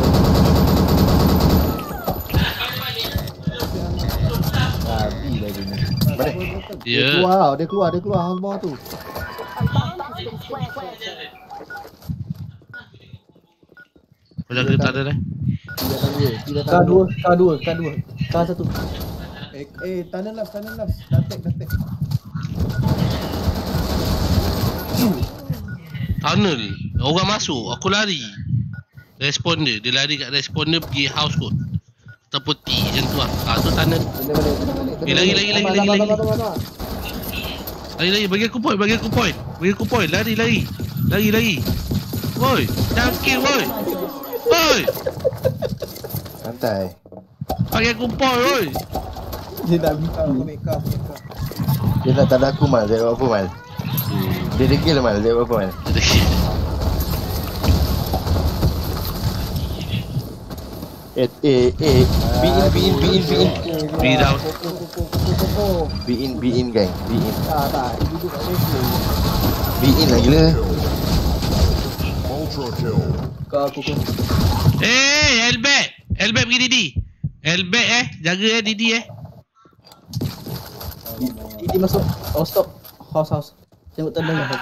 Habis dah dia ni. Mana? Ya. Dia keluar house bawah tu. Kau jaga tak ada dah. K2. K1. Tanah last. Dah tag. Tunnel. Orang masuk, aku lari. Responder, dia lari kat responder pergi house kot. Ataupun T macam tu lah. Tu tunnel. Lari. Lari, bagi aku point. Lari. Woi, jangan kill woi. Santai. Bagi aku point woi. Dia nak Aku make up. Dia nak tanda aku mal. Dia buat apa mal? Dia degil mal. Dia buat apa mal? Ya. 1 Be down. Be in gang. Be in. Tak, dia duduk kat level. Be in lah gila. Ultra kill. Kau aku. Elbet pergi Didi. Elbet jaga Didi Didi masuk. Oh stop. House. Tengok tanda lah.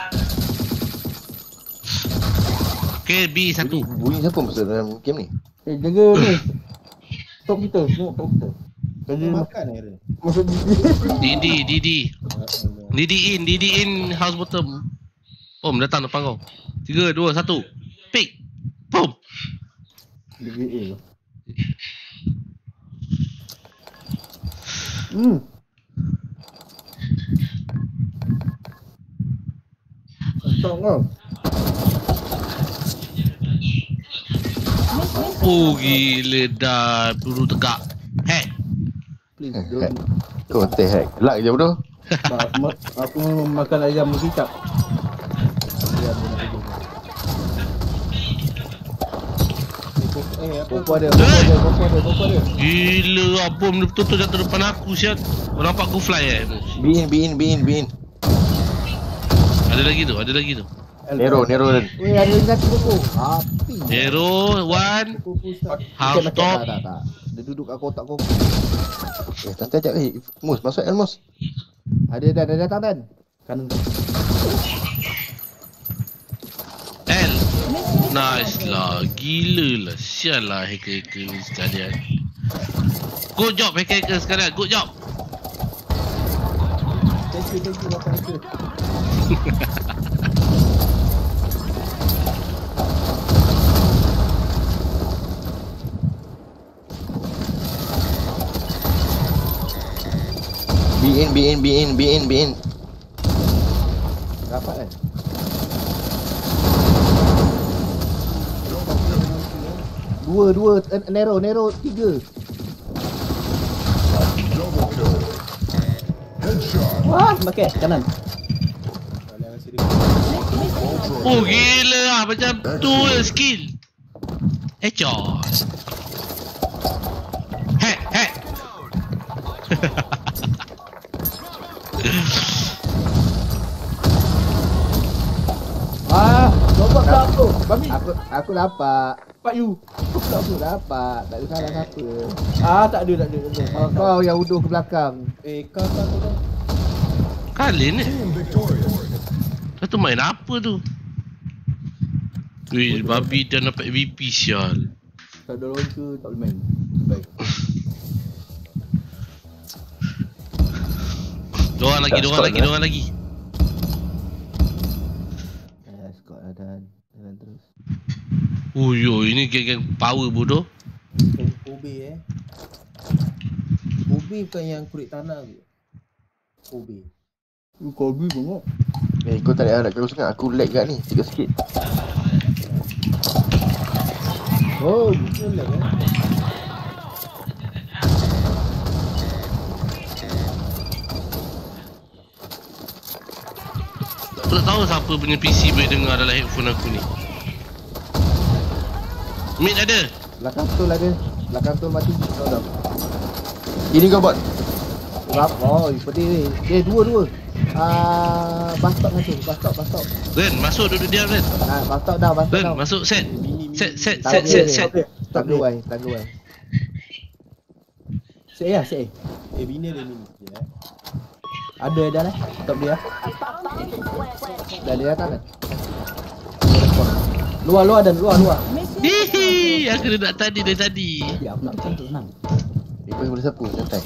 Okay, B1. Bunyi siapa masuk dalam game ni? Jaga ni. Stop kita. Tengok kat kita. Jaga Makan dia. masuk Didi. Didi in house bottom. Datang depan kau. 3, 2, 1. Pick. Boom. Didi. Stop kau. Oh gila dah peluru tegak. Hack. Please don't. Kau teh hack. Lag je bodoh. Aku makan ayam kicap. Kau ada. Gila bom dia betul-betul jatuh depan aku sial. Kau nampak aku fly Be in. Ada lagi tu. Nero dan. Weh, ada satu pokok. Api. Hero 1. House top. Tak. Dia duduk kat kotak kau. Tante ajak Mus, masuk Mus. Ada datang Dan. Kanan. L. Nice lah. Gila lah. Sial lah hacker-hacker ni sekalian. Good job hacker-hacker sekalian. Good job. Thank you Bapak hacker. Be in. Dapat kan? Dua. Nero 3. Double kill. Headshot. Wah, pakai kanan. Kalau kasi dia. Oh gila lah. Macam tu skill. Headshot. Hack. Dapat tak aku? Bami. Aku dapat. Pak you. Aku dapat. Tak ada salah siapa. Tak ada. Kau yang uduh ke belakang. Kau dah. Kali ni. Team victorious. Kau tu main apa tu? Wih, babi dah dapat MVP sial. Tak ada orang ke tak boleh main. Baik. Diorang lagi. Scott ada jalan terus. Uyo, ini geng-geng power bodoh. Kobe Kobe bukan yang kulit tanah tu. Kobe. Kau bi bengok. Kau tak ada kau sangat. Aku lag kat ni. Tiga sikit. Oh, betul lah kan. Aku tak tahu siapa punya PC boleh dengar dalam headphone aku ni. Mid ada. Belakang betul ada. Belakang betul mati. Tahu tak? Ini kau buat. Oh, seperti ni. Dia dua. Bus stop masuk. Bus stop. Ren, masuk duduk diam Ren. Bus stop dah. Ren, masuk set. Set. Tak keluar. Set. Bini ada mini sikit Ada dah lah. Stop dia. Dah dia datang kan? Luar dan luar. Hihi, aku dah nak tadi dari tadi. Ya, aku nak tenang. Kau boleh sapu santai.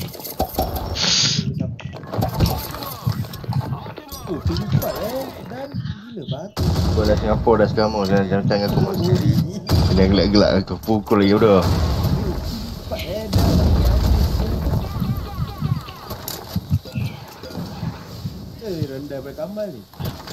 Oh, tingkat Dan gila batu. Kau dah Singapura dah sekarang jangan dengan aku Mus. Kena gelak-gelak aku pukul lagi bodoh. Rendah berkamal ni.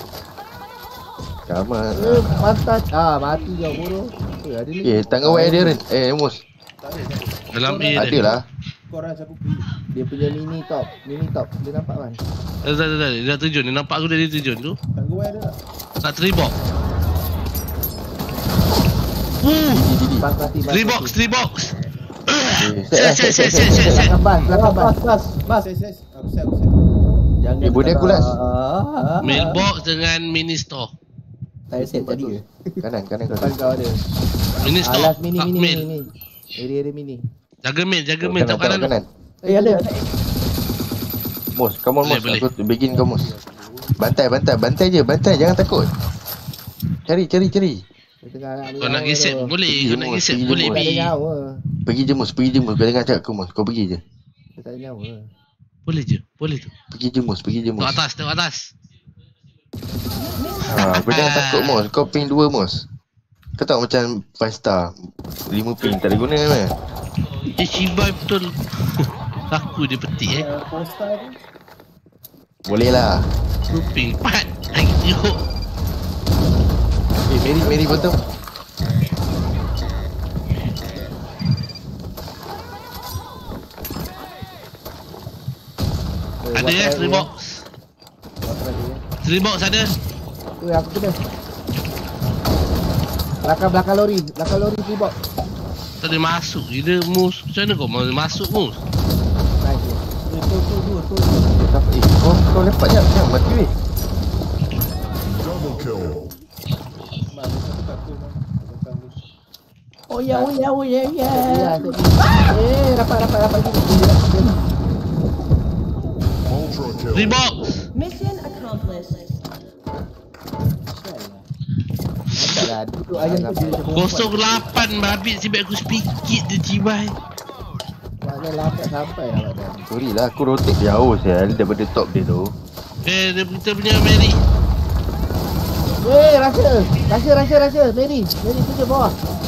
Kamal. Pantat. Mati kau bodoh. Ada ni. Tangan wire dia Ren. Mus. Tak ada. Dalam A Ada dia. lah. Korang siapa beli? Dia punya mini top. Dia nampak kan? Dah. Dia dah terjun. Dia nampak aku dah dia terjun tu. Tak gua ada tak? Tak teribok. Bas mati. Three box. Set. Belakang bas. Bas. Ses. Aku set. Jangan. Body aku last. Mailbox dengan mini store. Saya set tadi ke? Kanan kau. Depan kau ada. Mini store. Alas mini. Mail. Area mini. Jaga mail tak kanan. Kanan. Ada. Mus, come on Mus. Boleh. Aku begin kau Mus. Bantai je. Bantai, jangan takut. Cari. Kau nak geset boleh. Kau nak geset Pergi boleh jemput. bi. Pergi je Mus. Kau dengar cakap aku Mus. Kau pergi je. Dia tak ada nyawa. Boleh tu. Pergi je Mus. Tengok atas. Kau jangan takut Mus. Kau ping 2 Mus. Kau tahu macam 5 star 5 ping tak ada guna kan? Shibai betul. Aku dia petik Poster tu. Boleh lah. Ping 4. Lagi tengok. Mary betul. Ada Streetbox. Streetbox ada. Tu aku kena. Belakang lori tribok. Tak ada masuk. Dia mus. Macam mana kau mau masuk mus? Nice. Tu. Kau lepak je. Jangan mati weh. Double kill. Mak aku tak tu bang. Belakang tu. Oh ya. Rapat gini. Ultra kill. Streetbox. Mission accomplished. Taklah duduk ayam tu dia macam 08 babit sibuk aku sedikit je cibai. maknanya lambat sampai lah badan. Sorry lah, aku rotate jauh saya daripada top dia tu. Dia kita punya Mary. Rasa. Mary tunjuk bawah.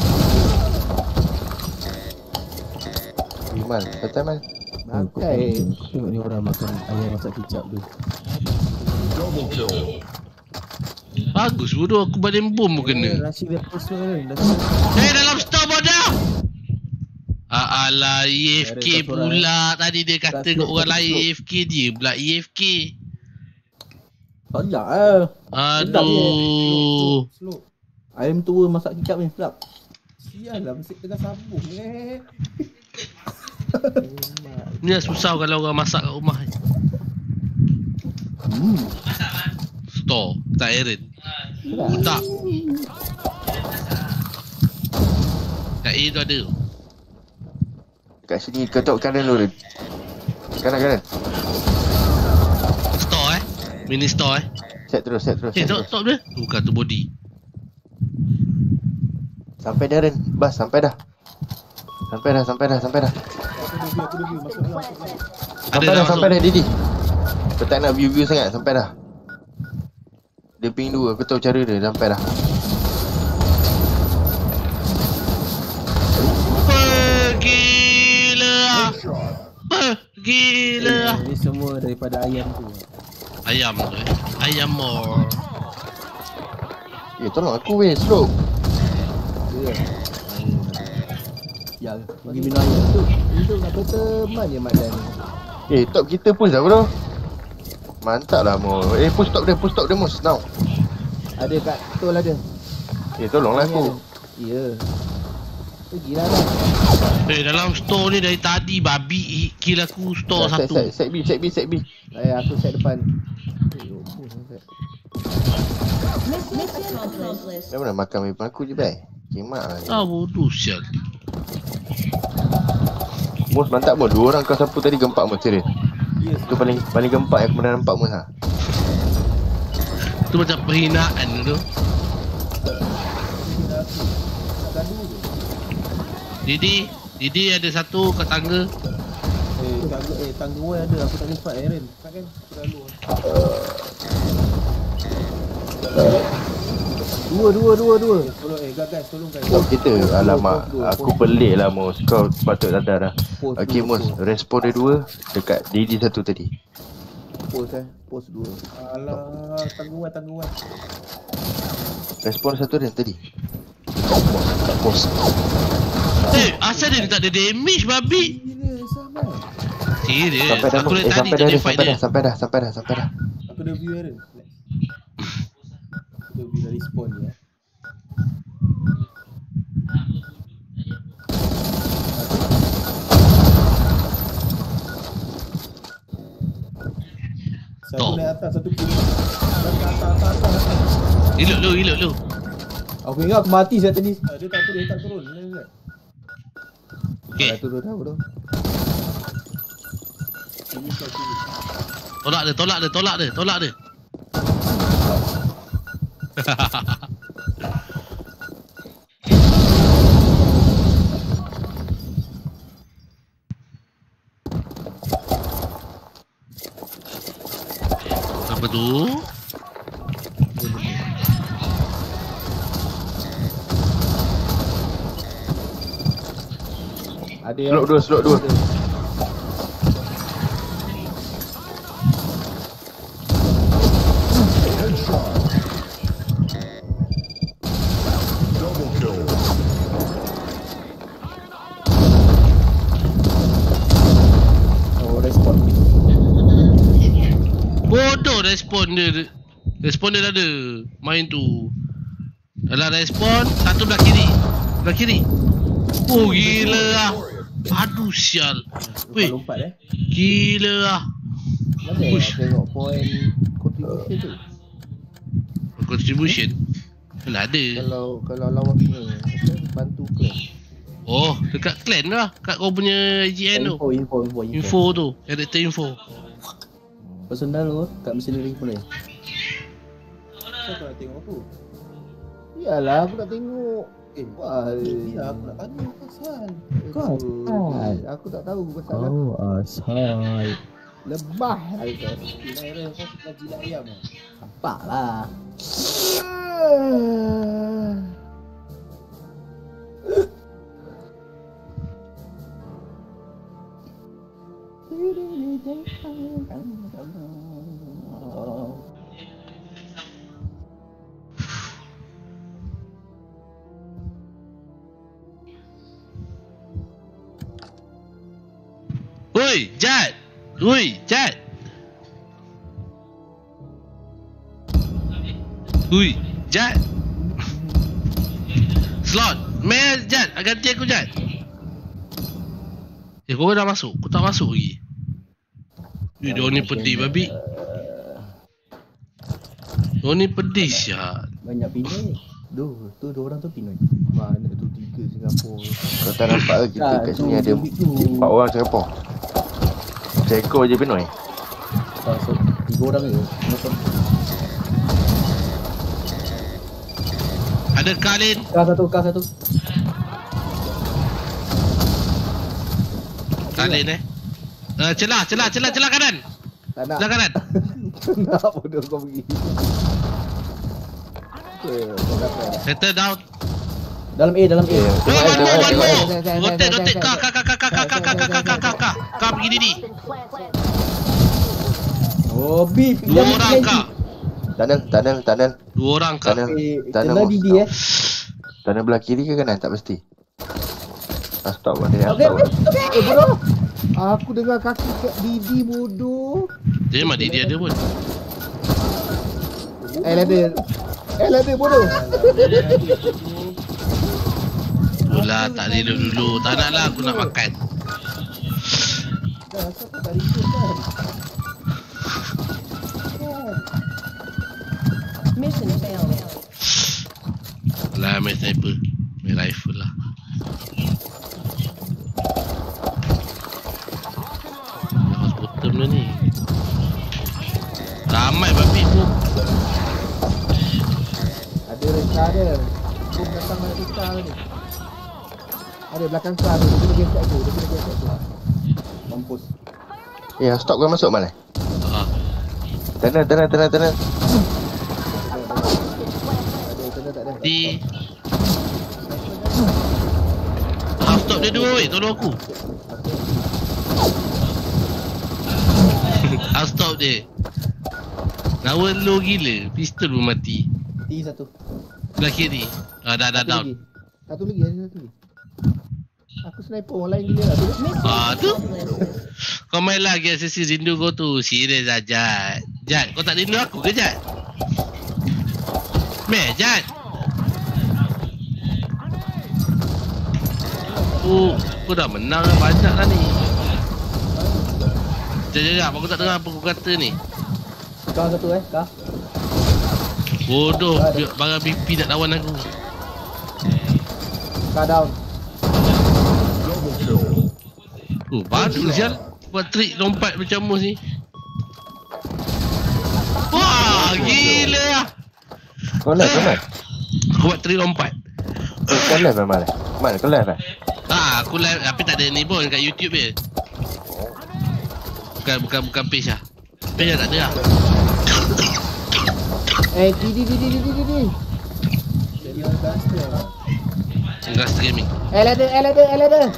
Iman, kata Iman. Bangkai. Tengok ni orang makan ayam masak kicap tu. Double kill. Bagus bodoh aku badan bom pun kena. Rashid dia post tu kan. Dalam store bodoh. Alah EFK pula. Tadi dia kata kat orang lain EFK dia pula EFK. Tak lah. Aduh. Slow. Ayam tua masak kicap ni sedap. Sial lah mesti tengah sambung Ni lah susah kalau orang masak kat rumah ni. Store tak Aaron. Tak. Kat A tu ada. Kat sini kau tengok kanan dulu. Kanan. Store mini store Set terus. Top dia. Bukan tu body. Sampai dah Ren. Bas, sampai dah. Sampai dah. Aku dah view masuk dalam. Sampai dah Didi. Kau tak nak view sangat, sampai dah. Dia ping 2, aku tahu cara dia, sampai dah. Gila. Ini semua daripada ayam tu. Ayam tu Ayam more. Tolong aku weh, slow. Ya, pergi minum air tu. Hidup nak berteman je Mak Dan ni. Top kita push dah bro. Mantap lah Mo. Push top dia Mus, now. Ada kat tol ada. Tolonglah aku. Ya. Pergilah dah. Dalam store ni dari tadi babi kill aku store satu. Set B. Aku set depan. Mission accomplished. Dah mana makan depan aku je bai. Kimak lah. Bodoh sial. Mus mantap Mus. 2 orang kau sapu tadi gempak Mus serius. Yes. Itu paling gempak yang aku pernah nampak Mus ha. Tu macam perhinaan tu. Didi ada satu kat tangga. Tangga Y ada. Aku tak lipat Aaron. Takkan terlalu. Dua. Tolong guys, tolong guys. Top kita, alamak. Aku pelik lah Mus. Kau patut sadar lah. Okay Mus, respon dia 2 dekat Didi satu tadi. Post 2. Alah, tangga Y. Respon satu dia tadi. Mus. Asal dia tak ada damage babi. Gila, sama. Serius. Sampai dah Aku Mus. dari tadi tak ada fight dia. Sampai dah. Aku dah view Aaron. Aku dah view dari spawn ya. naik atas satu kill. Atas. Reload lu. Aku ingat aku mati saya tadi. Dia tak turun. Okay. Dah turun dah bro. Tolak dia. Apa tu? Ada yang Slot dua. Double kill. Oh, respon. Bodoh respon dia. Respon dia dah ada. Main tu. Dalam respon, satu belah kiri. Oh gila lah. Aduh sial. Weh, Lompat gila lah. mana yang Push. tengok point contribution tu. Contribution. Mana ada. Kalau lawan punya bantu clan. Oh, dekat clan lah. Kat kau punya IGN tu. Info tu. Character info. Personal tu kat mesineri pun boleh. Siapa nak tengok aku? Iyalah aku nak tengok. Wah, Aku nak tanya pasal. aku tak tahu pasal Asal. lebah kau. Kira kau suka jilat ayam ah. Nampak lah. Oi, Jad. Ui, Jad. Slot. Mail Jad, ganti aku Jad. Kau dah masuk. Kau tak masuk lagi. Dia ni pedih babi. Dia ni pedih sial. Banyak pinoi. Dua orang tu pinoi. Mana tu 3 Singapura. Kau tak nampak ke kita kat sini ada 4 orang Singapura. Seekor je Pinoy. So 3 orang je. Ada Kalin. Kau satu. Kalin celah kanan. Tak nak. Celah kanan. Nak bodoh kau pergi. Kau kata. Settle down. Dalam A. One more. Saya. Rotate. Kau pergi Didi. Oh, beef. Dua orang kak. Tunnel. Dua orang kak. Kena Didi Tunnel belah kiri ke kanan tak pasti. Stop dia. Bodoh. Aku dengar kaki kat Didi bodoh. Dia memang Didi ada pun. Ada bodoh. Itulah tak reload dulu. Tak nak lah aku nak makan. Dah asal kau tak reload kan? Mission failed. Lah main sniper. Main rifle lah. House bottom dah ni. Ramai babi pun. Ada reka dia. Bom datang mana reka ni. Ada belakang kau tu. Dia kena gesek aku. Mampus. Stop kau masuk mana? Tunnel. Ada tak ada. Di half stop dia dua weh. Tolong aku. Half stop dia. Lawa low gila. Pistol pun mati. T satu. Belah kiri. Dah down. Satu lagi. Aku sniper orang lain gila lah. Tu. Kau main lagi Assassin's rindu kau tu. Serius lah Jad. Jad, kau tak rindu aku ke Jad? Meh Jad. Kau dah menang lah banyak lah ni. Sekejap, aku tak dengar apa kau kata ni. Kau satu kau. Bodoh, barang BP nak lawan aku. Kau down. Double kill. Baru sial. Buat trik lompat macam mus ni. Wah, gila lah. Kau live memang? Aku buat trik lompat. Kau live memang lah? Mana kau live lah? Aku live tapi tak ada ni pun kat YouTube je. Bukan page lah. Page dah tak ada lah. Di. Enggak streaming. Ada.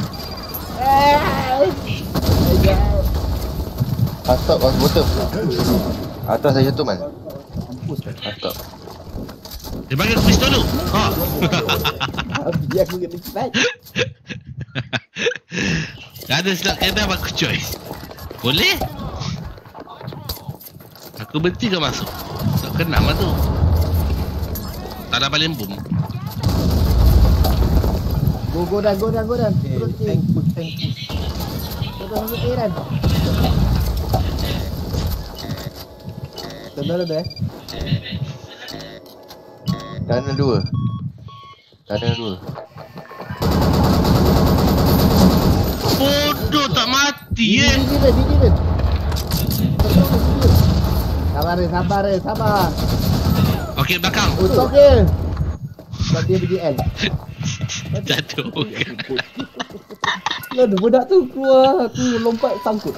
Atap bos bottom. Atas saya tu man. Atap. Dia bagi aku pistol dulu. Ha. Biar aku kena cepat. Ada slot kena aku choice. Boleh? Aku berhenti kau masuk. Tak kena lah tu. Tak ada paling boom. Go down. Thank you. Go down. Tendal ada Tanah dua. Bodoh tak mati Biji dia. Sabar. Okey belakang. Untuk dia. Sebab dia pergi L. Jatuh. Lalu budak tu keluar, aku lompat sangkut.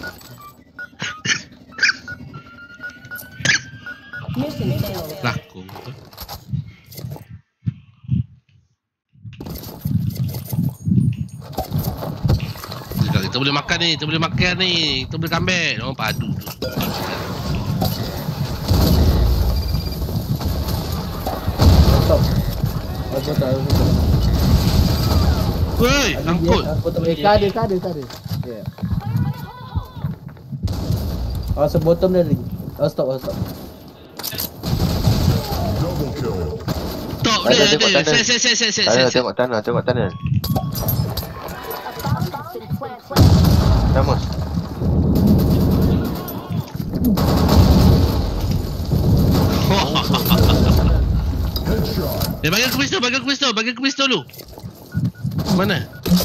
Mission failed. Laku. Kita boleh makan ni, kita boleh comeback. Orang padu tu. Stop. Woi, angkut. Ada. Ya. Sebottom dia lagi. Stop. Double kill. Top Ada, dia tengok ada. tanah. Set. Tengok tanah. Tamus. Headshot. Bagi aku pistol dulu. Mana?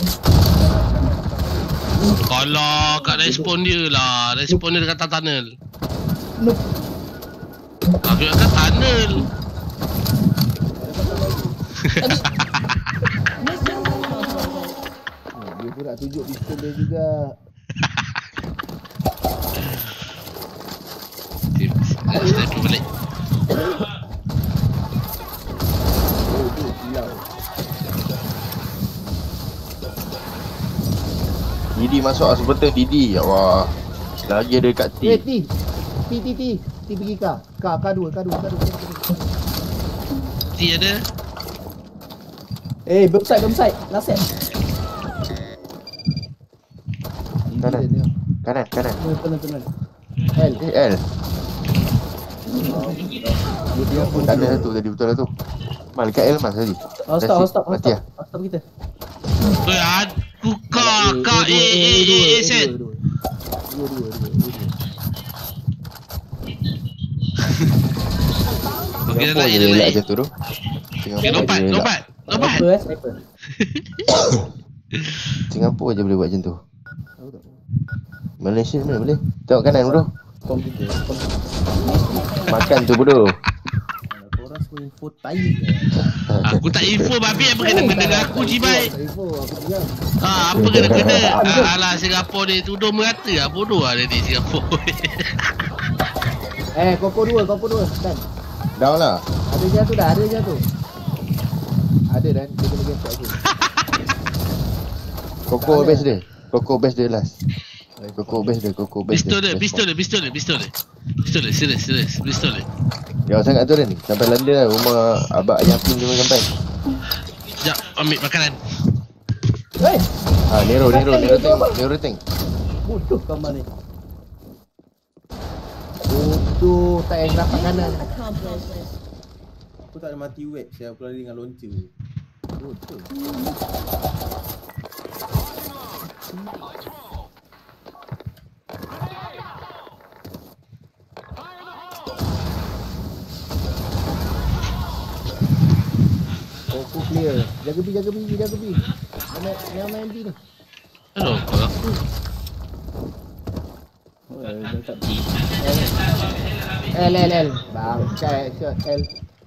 Alah, kat respon dia lah. Respon dia dekat tunnel. Nope. Aku kat tunnel. Mission accomplished. Dia pun nak tunjuk pistol dia juga. Sniper balik. Didi masuk sebetul Didi. Wah. Lagi ada dekat T. T pergi K2. T ada. Bomb-site. Nasib. Kanan. Tenang. L. L. Tanah tu tadi betul lah tu. Mal dekat L mas tadi. Stop. Mati lah. Stop kita. Oi, aku kak set. Dua. Okey, Singapura je elak macam tu tu. Lompat. Sniper. Singapura je boleh buat macam tu. Malaysia mana boleh? Tengok kanan bro. Komputer. Makan tu bodoh. Korang semua info tai. Aku tak info babi apa kena dengan aku Cibai. Info aku diam. Apa kena. Alah Singapura dia tuduh merata lah. Bodoh lah dia di Singapura. Koko 2 Dan Down lah. ada je tu. Ada dan dia kena get aku. Koko base dia. Koko base dia last. Koko base dia. Pistol dia. Serius. Pistol dia. Jauh sangat tu dah ni. Sampai London lah. Rumah abang ayah pin dia sampai. Sekejap, ambil makanan. Weh, Nero tank. bodoh kamar ni. Bodoh tak yang rapat kanan. Mission accomplished. Aku tak ada mati web. Saya aku lari dengan launcher. Bodoh. Aku clear. Jaga B. Yang main B ni. Aduh, kau. Dekat B. L. Bangkai shot L.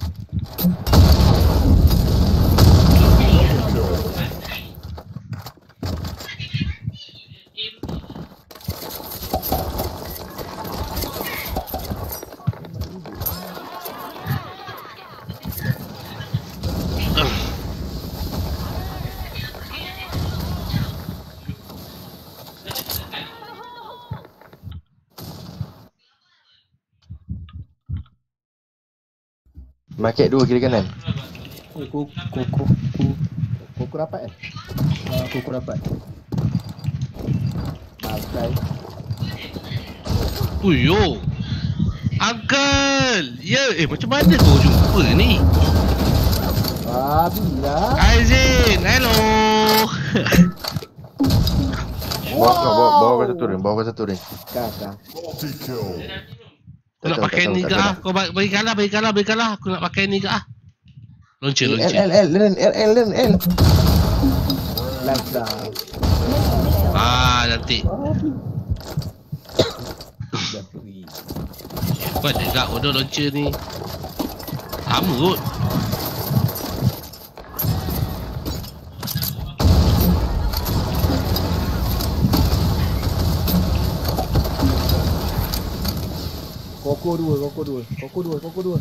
Market 2 kiri kanan. Kuku rapat kuku rapat. Bangkai. Uyo. Uncle. Ya, macam mana kau jumpa ni? Bila. Aizin, hello. Bawa kau satu ring. Kakak. Multi-kill. Aku nak pakai ni ke ah? Kau bagi kalah. Aku nak pakai ni ke ah? Launcher. L. Lancar. Cantik. Kau ada tak order launcher ni? Sama kot. Koko dua.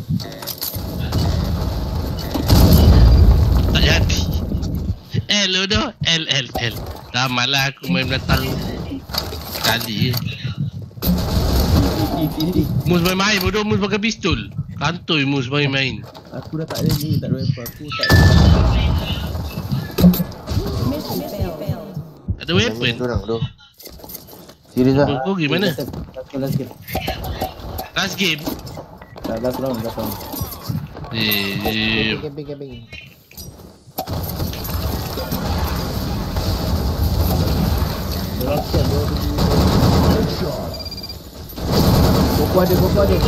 Tak jadi. L tu. L. Dah malah aku main belakang. Sekali je. Mus main bodoh. Mus pakai pistol. Kantoi Mus main. Aku dah tak ada ni, tak ada weapon. Aku tak Mission failed. Ada weapon. Dorang tu. Serius ah. Kau gimana? Last game. Last game. Last round. Camping. Headshot. Koko ada.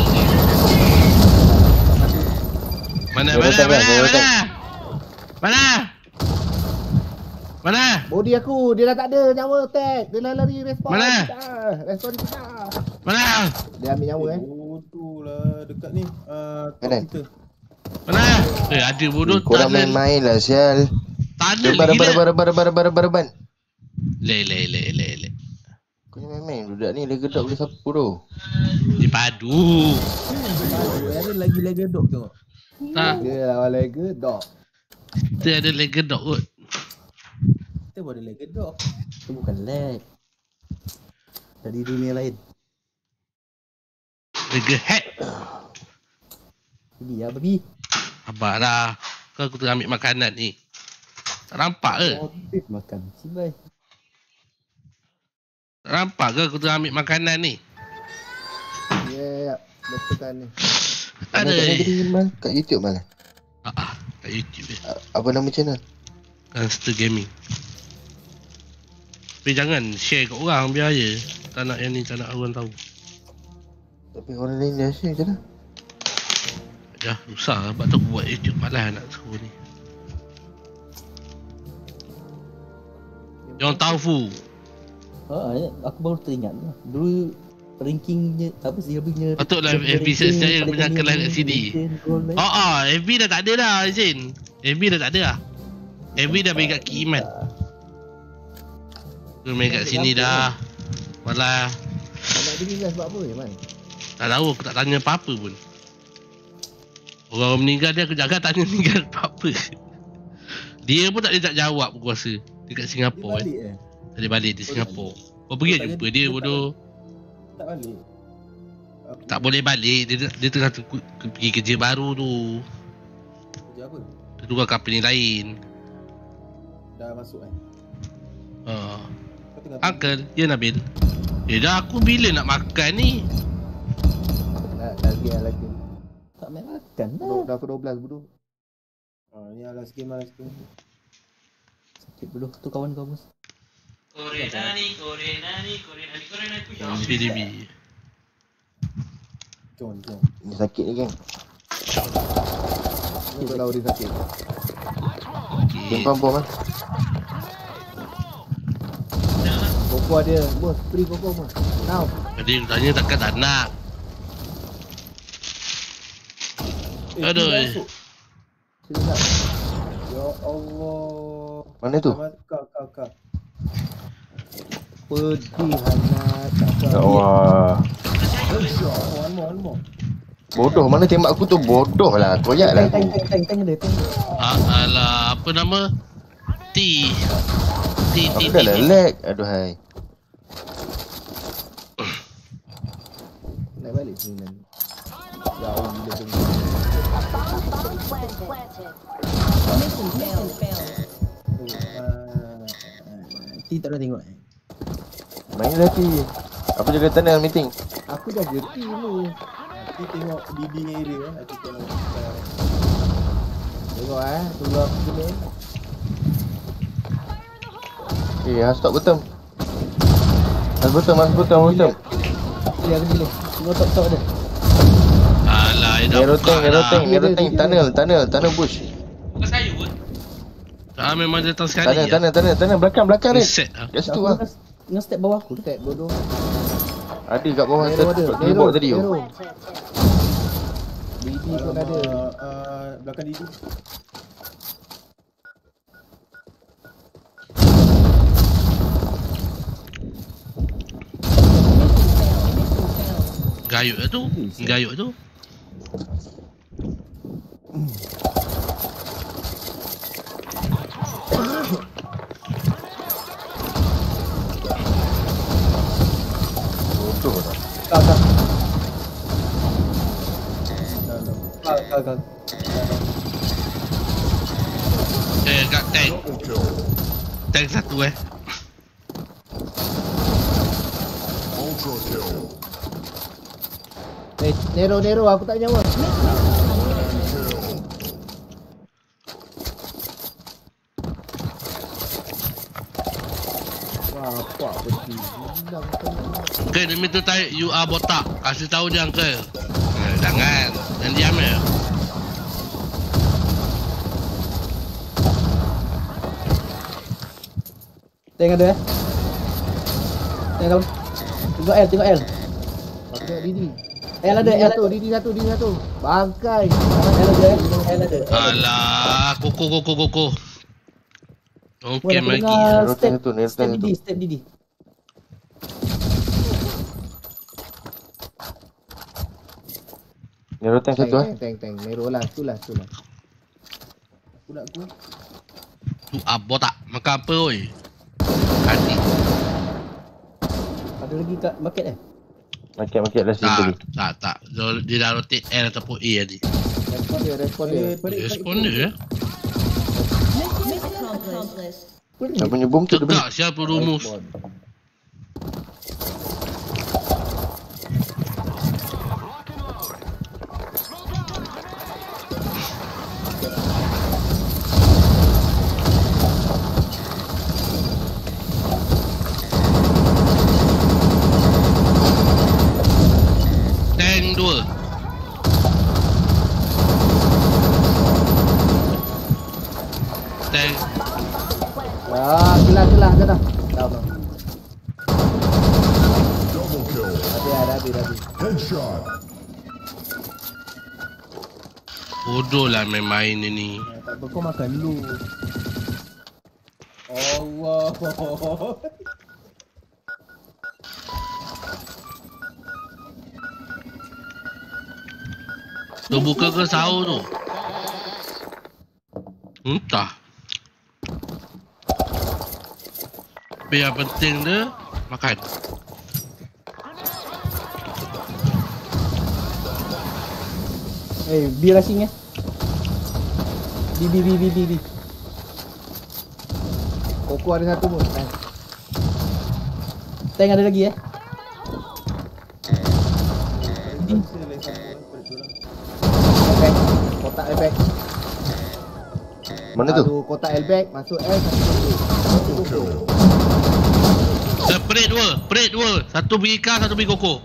Mana? Body aku, dia dah tak ada nyawa attack. Dia dah lari respon. Mana? Respon kita. Mana? Dia ambil nyawa Oh tu lah dekat ni. Top Kanan. kita. Mana? Ada bodoh Korang main lah sial. Tunnel lagi dah. Barban. Le. Kau ni main budak ni lega dok boleh sapu tu. Dia padu. Ada lagi dok tengok. Tak. Dia lawan lega dog. Kita ada legedok kot. Kita pun ada dok. Itu bukan lag. Dari dunia lain. Legehead. Pergi ya, pergi. Abang dah. Kau aku tengah ambil makanan ni. Tak nampak ke? Habis makan. Cibai. Tak nampak ke aku tengah ambil makanan ni? Ya, betul kan ni. Ada. Kat YouTube mana? Kat YouTube je. Apa nama channel? Gangster Gaming. Tapi jangan share kat orang biar je. Tak nak yang ni, tak nak orang tahu. Tapi orang lain dah share macam mana? Dah susah lah sebab tu aku buat YouTube. Malas nak suruh ni. Yang Taufu. Aku baru teringat lah. Dulu rankingnya apa sih punya. Patutlah FB saya punya kelas kat sini. FB dah tak ada dah Azin. FB dah tak ada lah. FB dah bagi kat Kiman. Tu main kat sini dah. Malah Nak meninggal sebab apa Man? tak tahu, aku tak tanya apa-apa pun. Orang meninggal dia aku jaga tanya meninggal apa-apa. Dia pun tak boleh tak jawab aku rasa. Dekat Singapura kan. Tak boleh balik di Singapura. Kau pergi nak jumpa dia bodoh. Tak balik. Tak boleh balik. Dia tengah pergi kerja baru tu. Kerja apa? Dia tukar company lain. Dah masuk kan? Ha. Kau tengah Uncle, ya Nabil. Dah aku bila nak makan ni? Lagi. Tak main makan dah. Dah aku 12 bodoh. ni last game. Sakit dulu tu kawan kau bos. Korena ni push. PDB. Jom. Ni sakit ni geng. Ni tahu dia sakit. Jumpa bom kan. Koko ada. Bos, free koko bos. Now. Jadi tanya takkan tak nak. Aduh. Sini tak. Ya Allah. Mana tu? Kak. Pedih hangat. Ya Allah. One more. Bodoh, mana tembak aku tu bodoh lah. Koyak lah aku. Tank ada, tank. Alah, apa nama? T. Aku dah lah lag. Aduhai. Naik balik sini nanti. Jauh gila tu. Mission failed. T tak nak tengok. Main lah T. Aku jaga tunnel meeting. Aku jaga team ni. Nanti tengok leading area aku tengok. Tengok tunggu aku sini. Stop bottom. Mas bottom. Pilih aku pilih. Tengok top ada. Alah, dah Narrow buka tank, lah. tunnel bush. Bukan saya pun. Memang datang sekali. Tunnel belakang ni. Set lah. Kat situ lah. Dengan step bawah aku. Step bodoh. Ada kat bawah Nero ada. tembok tadi tu. BD pun ada. Belakang Didi. Gayut lah tu. Gayut tu. Bodoh tak. Kak. Kat tank. Tank satu Ultra kill. Nero aku tak nyawa. Wah, apa pedih. Hilang tengok. Okay, demi tu tarik you are botak. Kasih tahu dia uncle. Jangan. Dan diam ya. Tank ada Tank dalam. Tengok L. Aku tengok Didi. L ada. Didi satu. Bangkai. L ada. Alah, koko. Okey, Aku lagi. dengar Naruto step tu. Didi. Narrow tank satu Tank. Nero lah, tu lah. Budak aku. Tu botak. Makan apa oi? Hati. Ada lagi kat market Market lah sini tadi. Tak. Dia dah rotate L ataupun A tadi. Respon dia. Respon dia. Mission accomplished. Yang punya bom tu dia beli. Tak, siapa rumus? Tank 2. Tank. Kelas dah. Dah. Double kill. Habis. Headshot. Bodoh lah main ini. Tak apa, kau makan dulu. Allah. Tu buka ke sahur tu? Entah. Tapi yang penting dia makan. B rushing B. Koko ada satu pun. Tank ada lagi Airbag. Kotak airbag. Mana tu? Lalu kotak airbag masuk L satu. Parade 2. Satu pergi kar, satu pergi koko.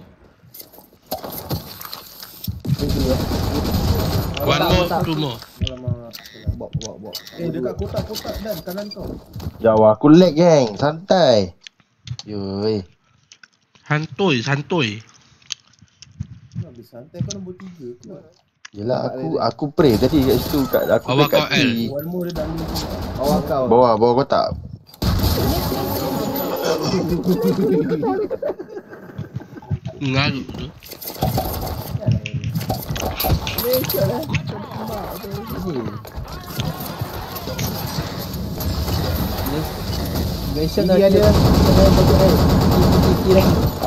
One more, two more. Alamak. Bawa. Dekat kotak-kotak dan kanan kau. Jauh aku lag geng. Santai. Yoi. Santuy. Habis santai kau nombor 3 kot. Yelah aku pray tadi kat situ aku Bawah dekat kau L. T. One more dia dalam ni. Awak kau. Bawah kotak. Ngarut tu. Mention Dia ada. Kira.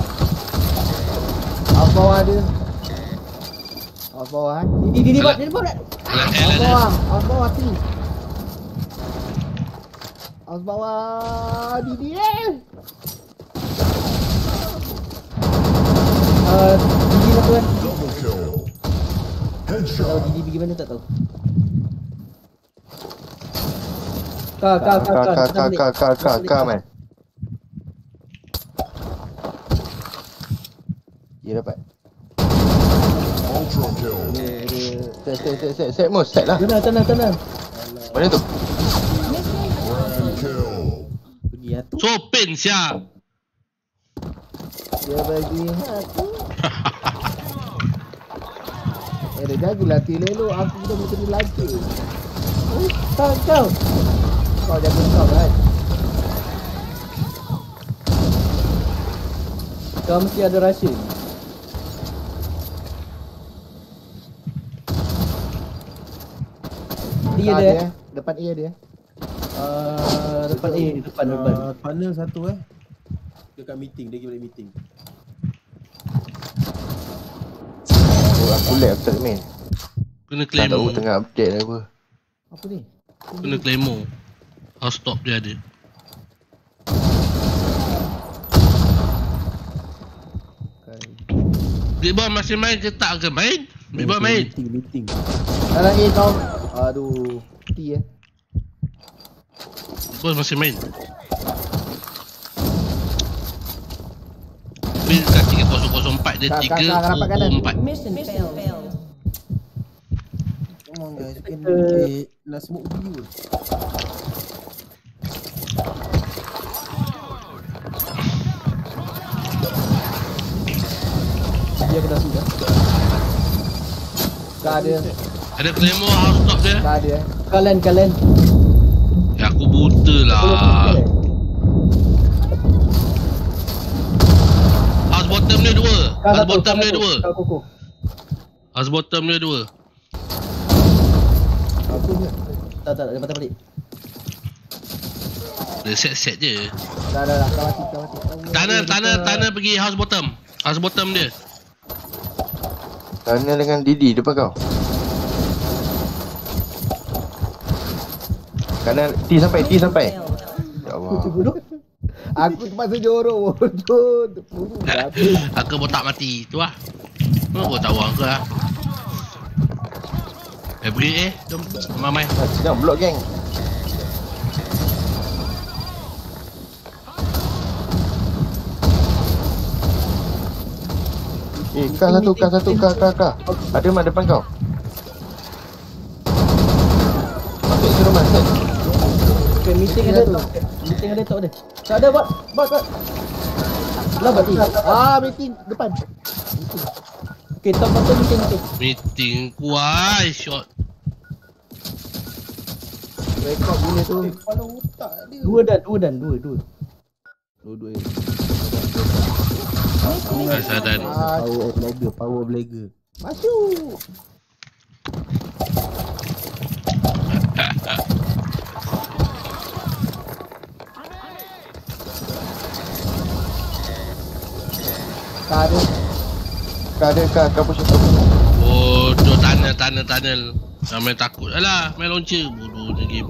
Awas bawah ada. Awas bawah eh. Di buat. Alat L Awas ada. bawah. Awas bawah T. Awas bawah Didi eh. Didi lah tuan. Double kill. Tak tahu Headshot. Didi pergi mana tak tahu. Kak. Man. Dia dapat. Ultra kill. Set Mus, set lah. Tenang. Mana tu? Grand kill. Pergi tu. Sopin siap. Dia bagi aku. Dia jagalah T lelok. Aku dah mesti lagi. Kau. Kau jaga kau kan. Kau mesti ada rahsia. Dia Tak dia. ada, depan A dia. Depan depan. Panel satu dekat meeting, dia pergi balik meeting. Aku lag aku tak main. Kena Tak tahu claymore. tengah update lah apa. Apa ni? Kena claymore. House top dia ada. Big Boy masih main ke tak ke main? Big Boy main. Meeting. Dalam A kau. Aduh. T eh. Big Boy masih main. Tapi kat 3004 dia Kak, rapat kanan. 3004. Mission failed. Come on guys, you can nak smoke dulu. Dia kena sudah. Tak ada. Ada claymore house top dia. Tak ada. Kalian. Ya aku buta lah. House bottom dia 2. House bottom dia 2. Kau kukuh. House bottom dia 2. Apa ni? Tak, dia patah balik. Dia set je. Dah. Kau mati. Tanah pergi house bottom. House bottom dia. Tanya dengan Didi depan kau. Kanan T sampai. Ya Allah. Aku terpaksa jorok bodoh. Aku pun tak mati. Tu lah. Aku tahu aku lah. Beri jom mamai. Jangan block geng. Kau satu. Ada mat depan kau. Masuk ke rumah, set. Okay, meeting ada tak ada. Tak ada buat. Lah buat ni. Meeting depan. Okay, top bottom meeting. Meeting kuai shot. Rekod gila tu. Kepala otak dia. Dua dan. Dua-dua. Kesadan. Power blagger. Masuk. Tak ada. Kau push. Bodoh tunnel. Ramai takut. Alah, main launcher. Bodoh ni game.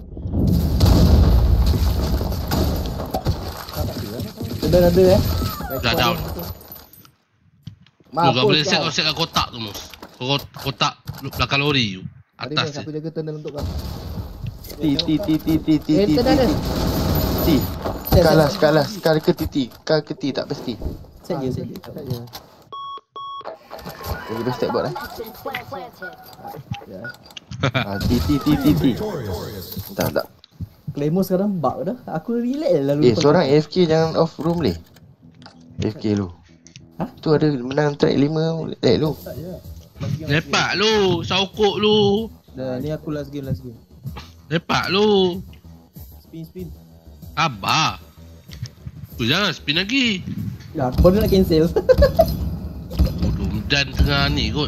Ada Dah down. Maaf. Kau boleh set kat kotak tu Mus. Kotak belakang lori tu. Atas Aku je. jaga tunnel untuk kau. T. Tunnel ada. T. Kalah ke TT. Kal ke T tak pasti. Set je. Jadi best step buat lah. Ya. T. Tak. Claymore sekarang bug dah. Aku relax lalu. Seorang AFK jangan off room boleh. AFK lu. Hah? Tu ada menang track 5 lu. Tak je. Lepak lu, saukuk lu. Dah, ni aku last game. Lepak lu. Spin. Abah. Tu jangan spin lagi. Ya, aku baru nak cancel. Bodoh dan tengah ni kot.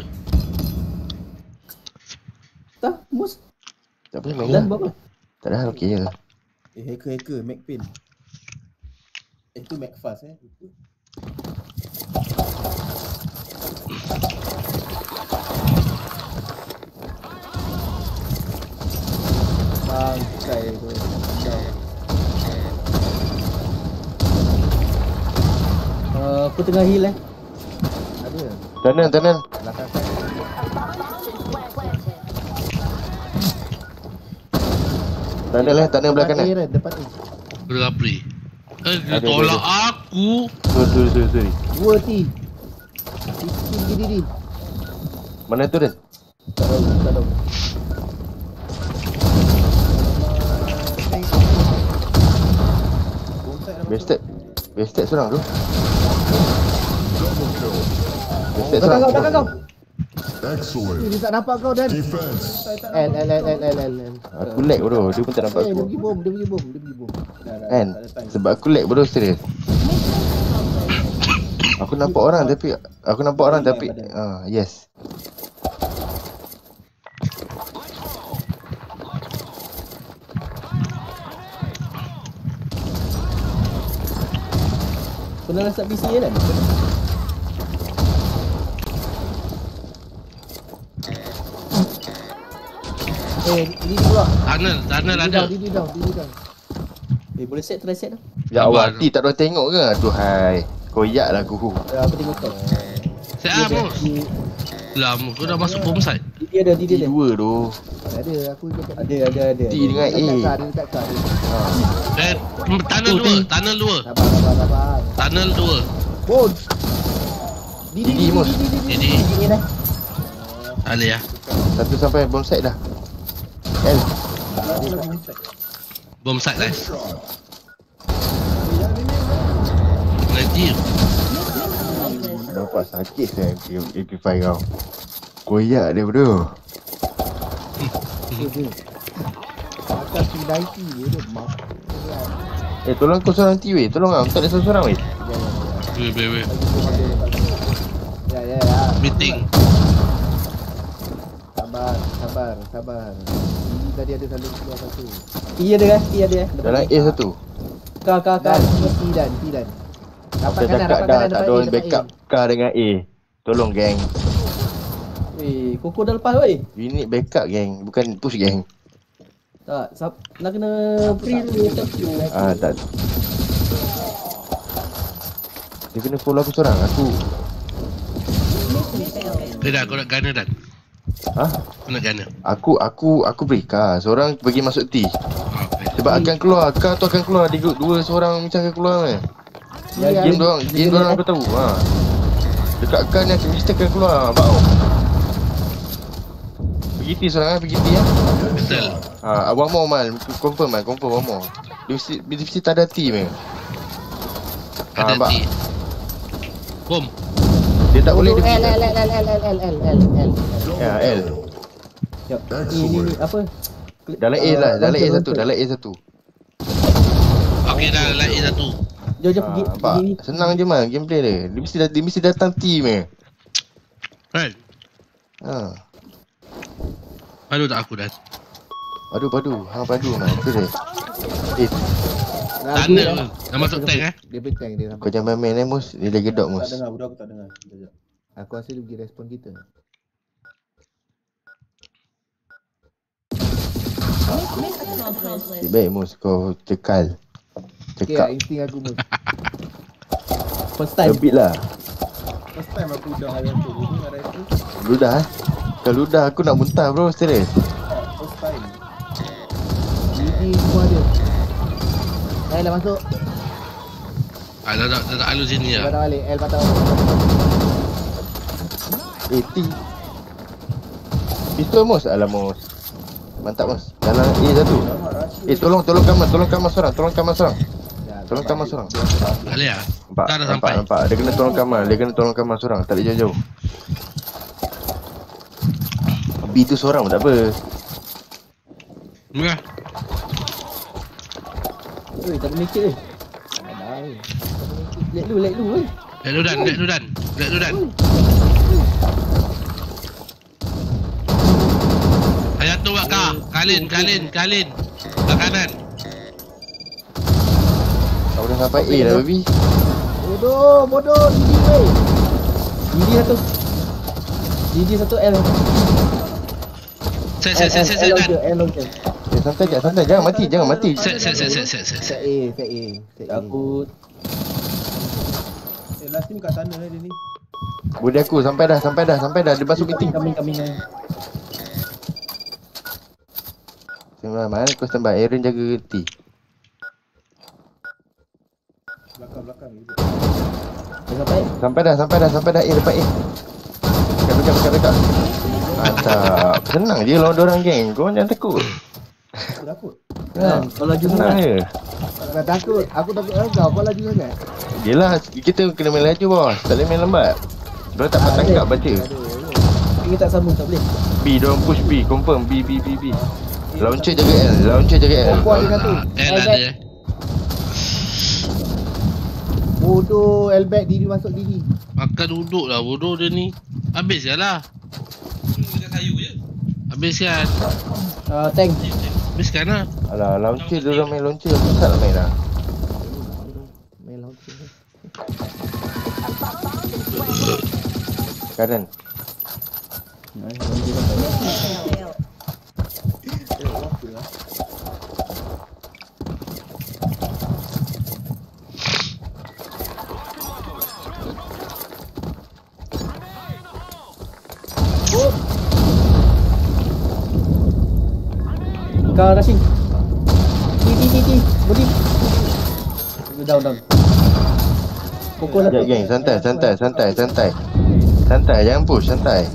Tak, mus. Tak boleh main Dan lah. berapa? Tak dah okey je. Hacker, Macpin. Itu Macfast itu. Bangkai tu. Aku tengah heal Ada. Tanan. Belakang saya. Tanan belah kanan. Depan ni. Berapri. Dia Ada. tolak aku. Sorry. 2 T. Di. Mana tu Dan? Tak tahu. Bestek seorang tu. Belakang kau. Excellent. Dia tak nampak kau Dan. Defense. L. Aku lag bodoh. Dia pun tak nampak Dia aku. pergi bom. Kan? Sebab aku lag bodoh serius. Aku nampak orang tapi yes. Pernah rasa PC kan? Ini dua. Tunnel ada. Di down. Boleh try set dah. Ya Sabar. Allah, tak ada tengok ke? Aduhai. Koyak lah aku. Aku tengok kau. Saya Amos. Lama kau dah masuk boom site. Dia ada. Dua tu. Ada aku ikut. Ada. T dengan A. Dekat kar. Tunnel 2. Sabar. Tunnel 2. Bon. Didi Mus. Jadi Ini dah. alih ya. Satu sampai bom site dah. L. Boom site guys. Lagi. Nampak sakit saya MP5 kau. Koyak dia bodoh. Akan P90 dia mak. Tolong kau seorang T weh. Tolong tak ada seorang weh. Weh. Ya. Meeting. Sabar. Ini tadi ada salur keluar satu. Iya ada. Dalam A satu. Kau. T dan. Dapat Saya kanan, cakap dah tak ada orang depan backup K dengan A. Tolong geng. Koko dah lepas weh. We need backup geng. Bukan push geng. Tak, nak kena free dulu Tak. Dia kena follow aku seorang. Aku. Dah, kau nak gunner Dan. Kau nak gunner. Aku break K. Seorang pergi masuk T. Okay. Sebab akan keluar. K tu akan keluar. Dua seorang macam akan keluar kan. Game dorang aku tahu. Dekat K ni mesti akan keluar. Bau. Pergi T seorang pergi T Betul. One more mal. Confirm one more. Dia mesti tak ada T man. Ada Bak. T. Bom. Dia tak boleh dia L. Ya L. Ini apa? Dalam A lah. Dalam A satu. Okey dah like satu. Jom pergi. Nampak? Senang je man gameplay dia. Dia mesti datang T man. Kan? Padu tak aku Dan? Padu. Hang padu man. Serius. Tunnel. Dah masuk tank Dia petang dia Kau jangan main Mus. Dia dah gedok Mus. Tak dengar, budak aku tak dengar. Sekejap. Aku rasa dia pergi respon kita. Baik Mus. Kau cekal. Cekap. Insting aku pun. First time. Lebih lah. First time aku dah ayam tu. Ini ada itu. Ludah Kalau ludah aku nak muntah bro. Serius. First time. Gigi semua ada. Dah masuk. Dah alus sini lah. Patah balik. L patah balik. T. Pistol Mus. Alah Mus. Mantap Mas. Dalam A satu. Tolong kamar seorang. Tolong kamar seorang. Tak boleh lah. Tak dah sampai. Nampak. Dia kena tolong kamar seorang. Tak boleh jauh-jauh. B tu seorang pun tak apa. Enggak. Oi, tak ada mikir ni. Let lu. Let lu dan. Ayat tu kat kah. Kalin. Kat kanan. Tak boleh sampai A dah baby. Bodoh, Didi weh. Didi satu L. Set dan. L. Santai. Jangan mati. Set. Set A. Aku Last team kat sana lah dia ni. Budi aku sampai dah. Dia masuk meeting. coming. Mana kau standby. Aaron jaga T. Belakang gitu. Sampai dah. A depan A. Dekat. Mantap. Senang je lawan dorang geng. Kau jangan takut. Aku takut. kalau laju Senang je. Tak takut. Aku takut kau laju sangat. Yelah, kita kena main laju bos. Tak boleh main lambat. Diorang tak dapat tangkap baca. Kita tak sambung, tak boleh. B, diorang push B. Confirm B. Launcher jaga L. Kuat dia satu. Ada. Bodoh, L-back Didi masuk Didi. Makan duduk lah bodoh dia ni. Habis lah. Dekat kayu je. Habiskan. Tank. Habiskan lah. Alah, launcher diorang main launcher. Susah lah main lah. Main launcher. Kanan. Kau rushing. T. Budi. Down. Pukul Sekejap geng, santai. Santai, jangan push, santai.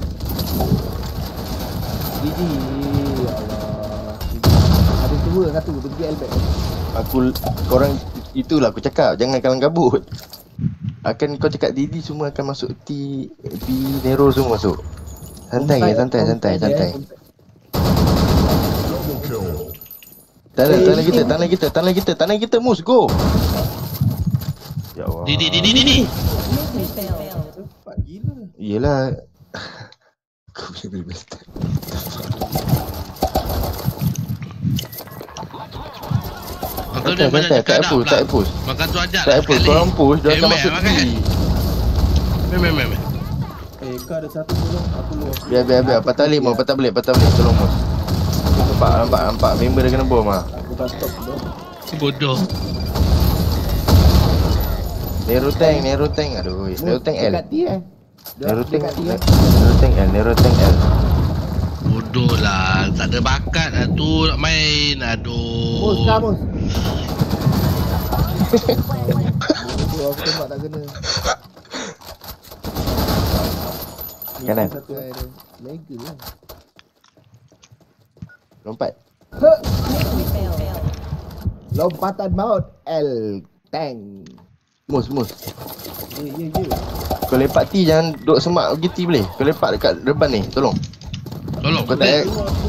Didi. Allah. Ada dua satu pergi L-back. Korang, itulah aku cakap, jangan kalang kabut. Akan kau cakap Didi semua akan masuk T, B, Nero semua masuk. Santai. Tangan kita, Mus, go. Ya Allah. Didi. Cepat gila. Yelah. Kau boleh best. Makan dia banyak cakap tak push. Makan tu ajak Tak push, korang push, dia akan masuk T. Mem. Kau ada satu tolong. Aku lu. Biar. Patah balik. Tolong Mus. Nampak. Member dah kena bom lah. Aku tak stop tu. Bodoh. Nero tank. Aduh, Nero tank L. Dekat T Nero tank L. Bodoh lah. Tak ada bakat lah tu nak main. Mus, Aduh. Mus. Bodoh, aku tembak tak kena. Kanan. Satu. Lega lah. Lompat. Lompatan maut L tank. Mus. Ya. Kau lepak T, jangan duduk semak pergi T boleh. Kau lepak dekat depan ni, tolong. Kau tak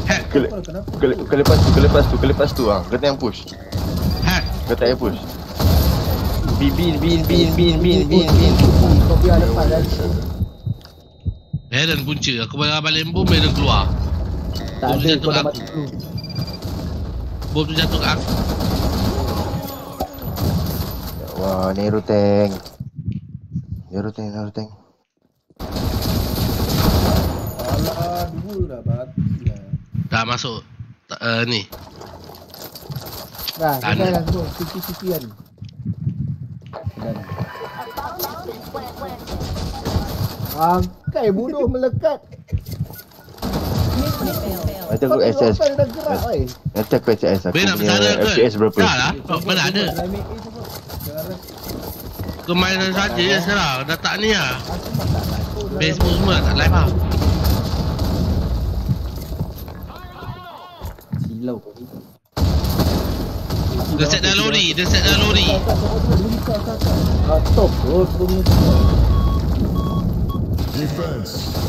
Kau lepas tu ah. Kau jangan push. Kau tak payah push. Bin. Kau biar lepas kan. Heran punca. Aku balik bom dia keluar. Tak Bom ada, jatuh kau dah kat mati dulu. Bom tu jatuh kat aku. Wah, Nero tank. Alah, dua dah mati lah. Dah masuk. Ni. Dah, selesai lah semua. Sisi kan. Angkai bodoh melekat. Nanti aku SS. Dia dah gerak, oi. Nanti aku SS. Aku Ben nak punya bercara ke? FPS berapa? Dah lah. Mana ada? Climate A semua. Jangan Kemainan saja je sekarang. Dah tak ni lah. Facebook semua tak live lah. Low. Dia set dalam lori. Top. Defense.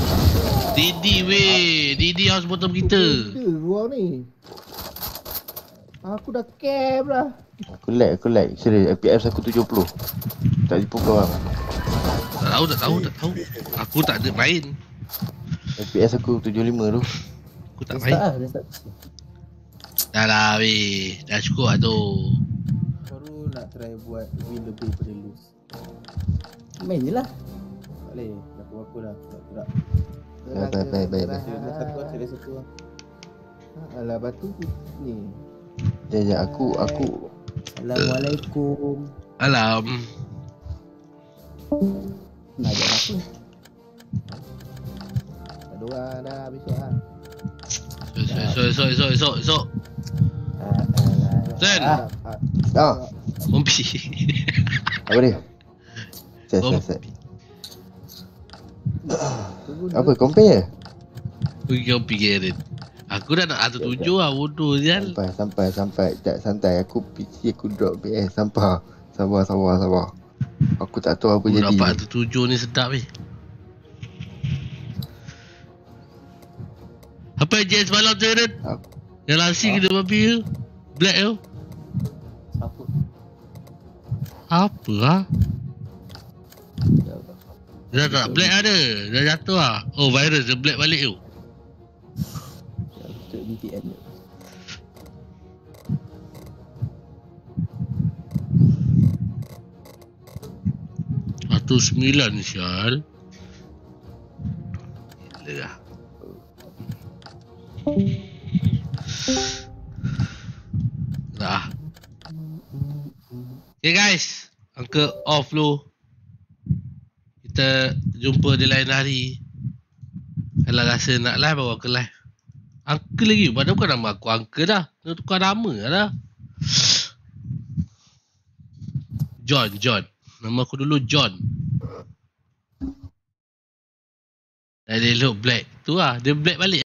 Didi house bottom kita. Gua ni. Aku dah camp lah. Aku lag. Serius, FPS aku 70. Tak jumpa kau orang. Tak tahu. Aku tak ada main. FPS aku 75 tu. Aku tak main. Dah lah weh. Dah cukup lah tu. Baru nak try buat win lebih pada lose. Main je lah. Tak boleh. Dah apa dah. Tak. Baik. Ada satu lah. Alah batu ni. Sekejap, aku Assalamualaikum. Alam. Nak ajak aku. Tak ada orang dah besok lah. Esok. Zen. Kompi. Apa dia? Set. Apa compare? Pergi kompi Karen. Aku dah nak atur 7 lah. Bodoh Zial. Sampai. Tak santai. Aku PC aku drop PS. Sabar. Aku tak tahu apa Aku jadi. dapat atur 7 ni sedap ni. Apa yang Jess malam tu Karen? Yang lasi kena babi tu. Black tu. Siapa? Apa lah? Dah tak black ada. Dah jatuh lah. Oh virus dia black balik tu. Untuk VPN je. Satu 9 Syal. Gila lah. Dah. Okay guys. Uncle off dulu. Kita jumpa di lain hari. Kalau rasa nak live bawa ke live. Uncle lagi. Padahal bukan nama aku Uncle dah. Nak tukar nama dah. John. Nama aku dulu John. Dan dia look black. Tu lah. Dia black balik.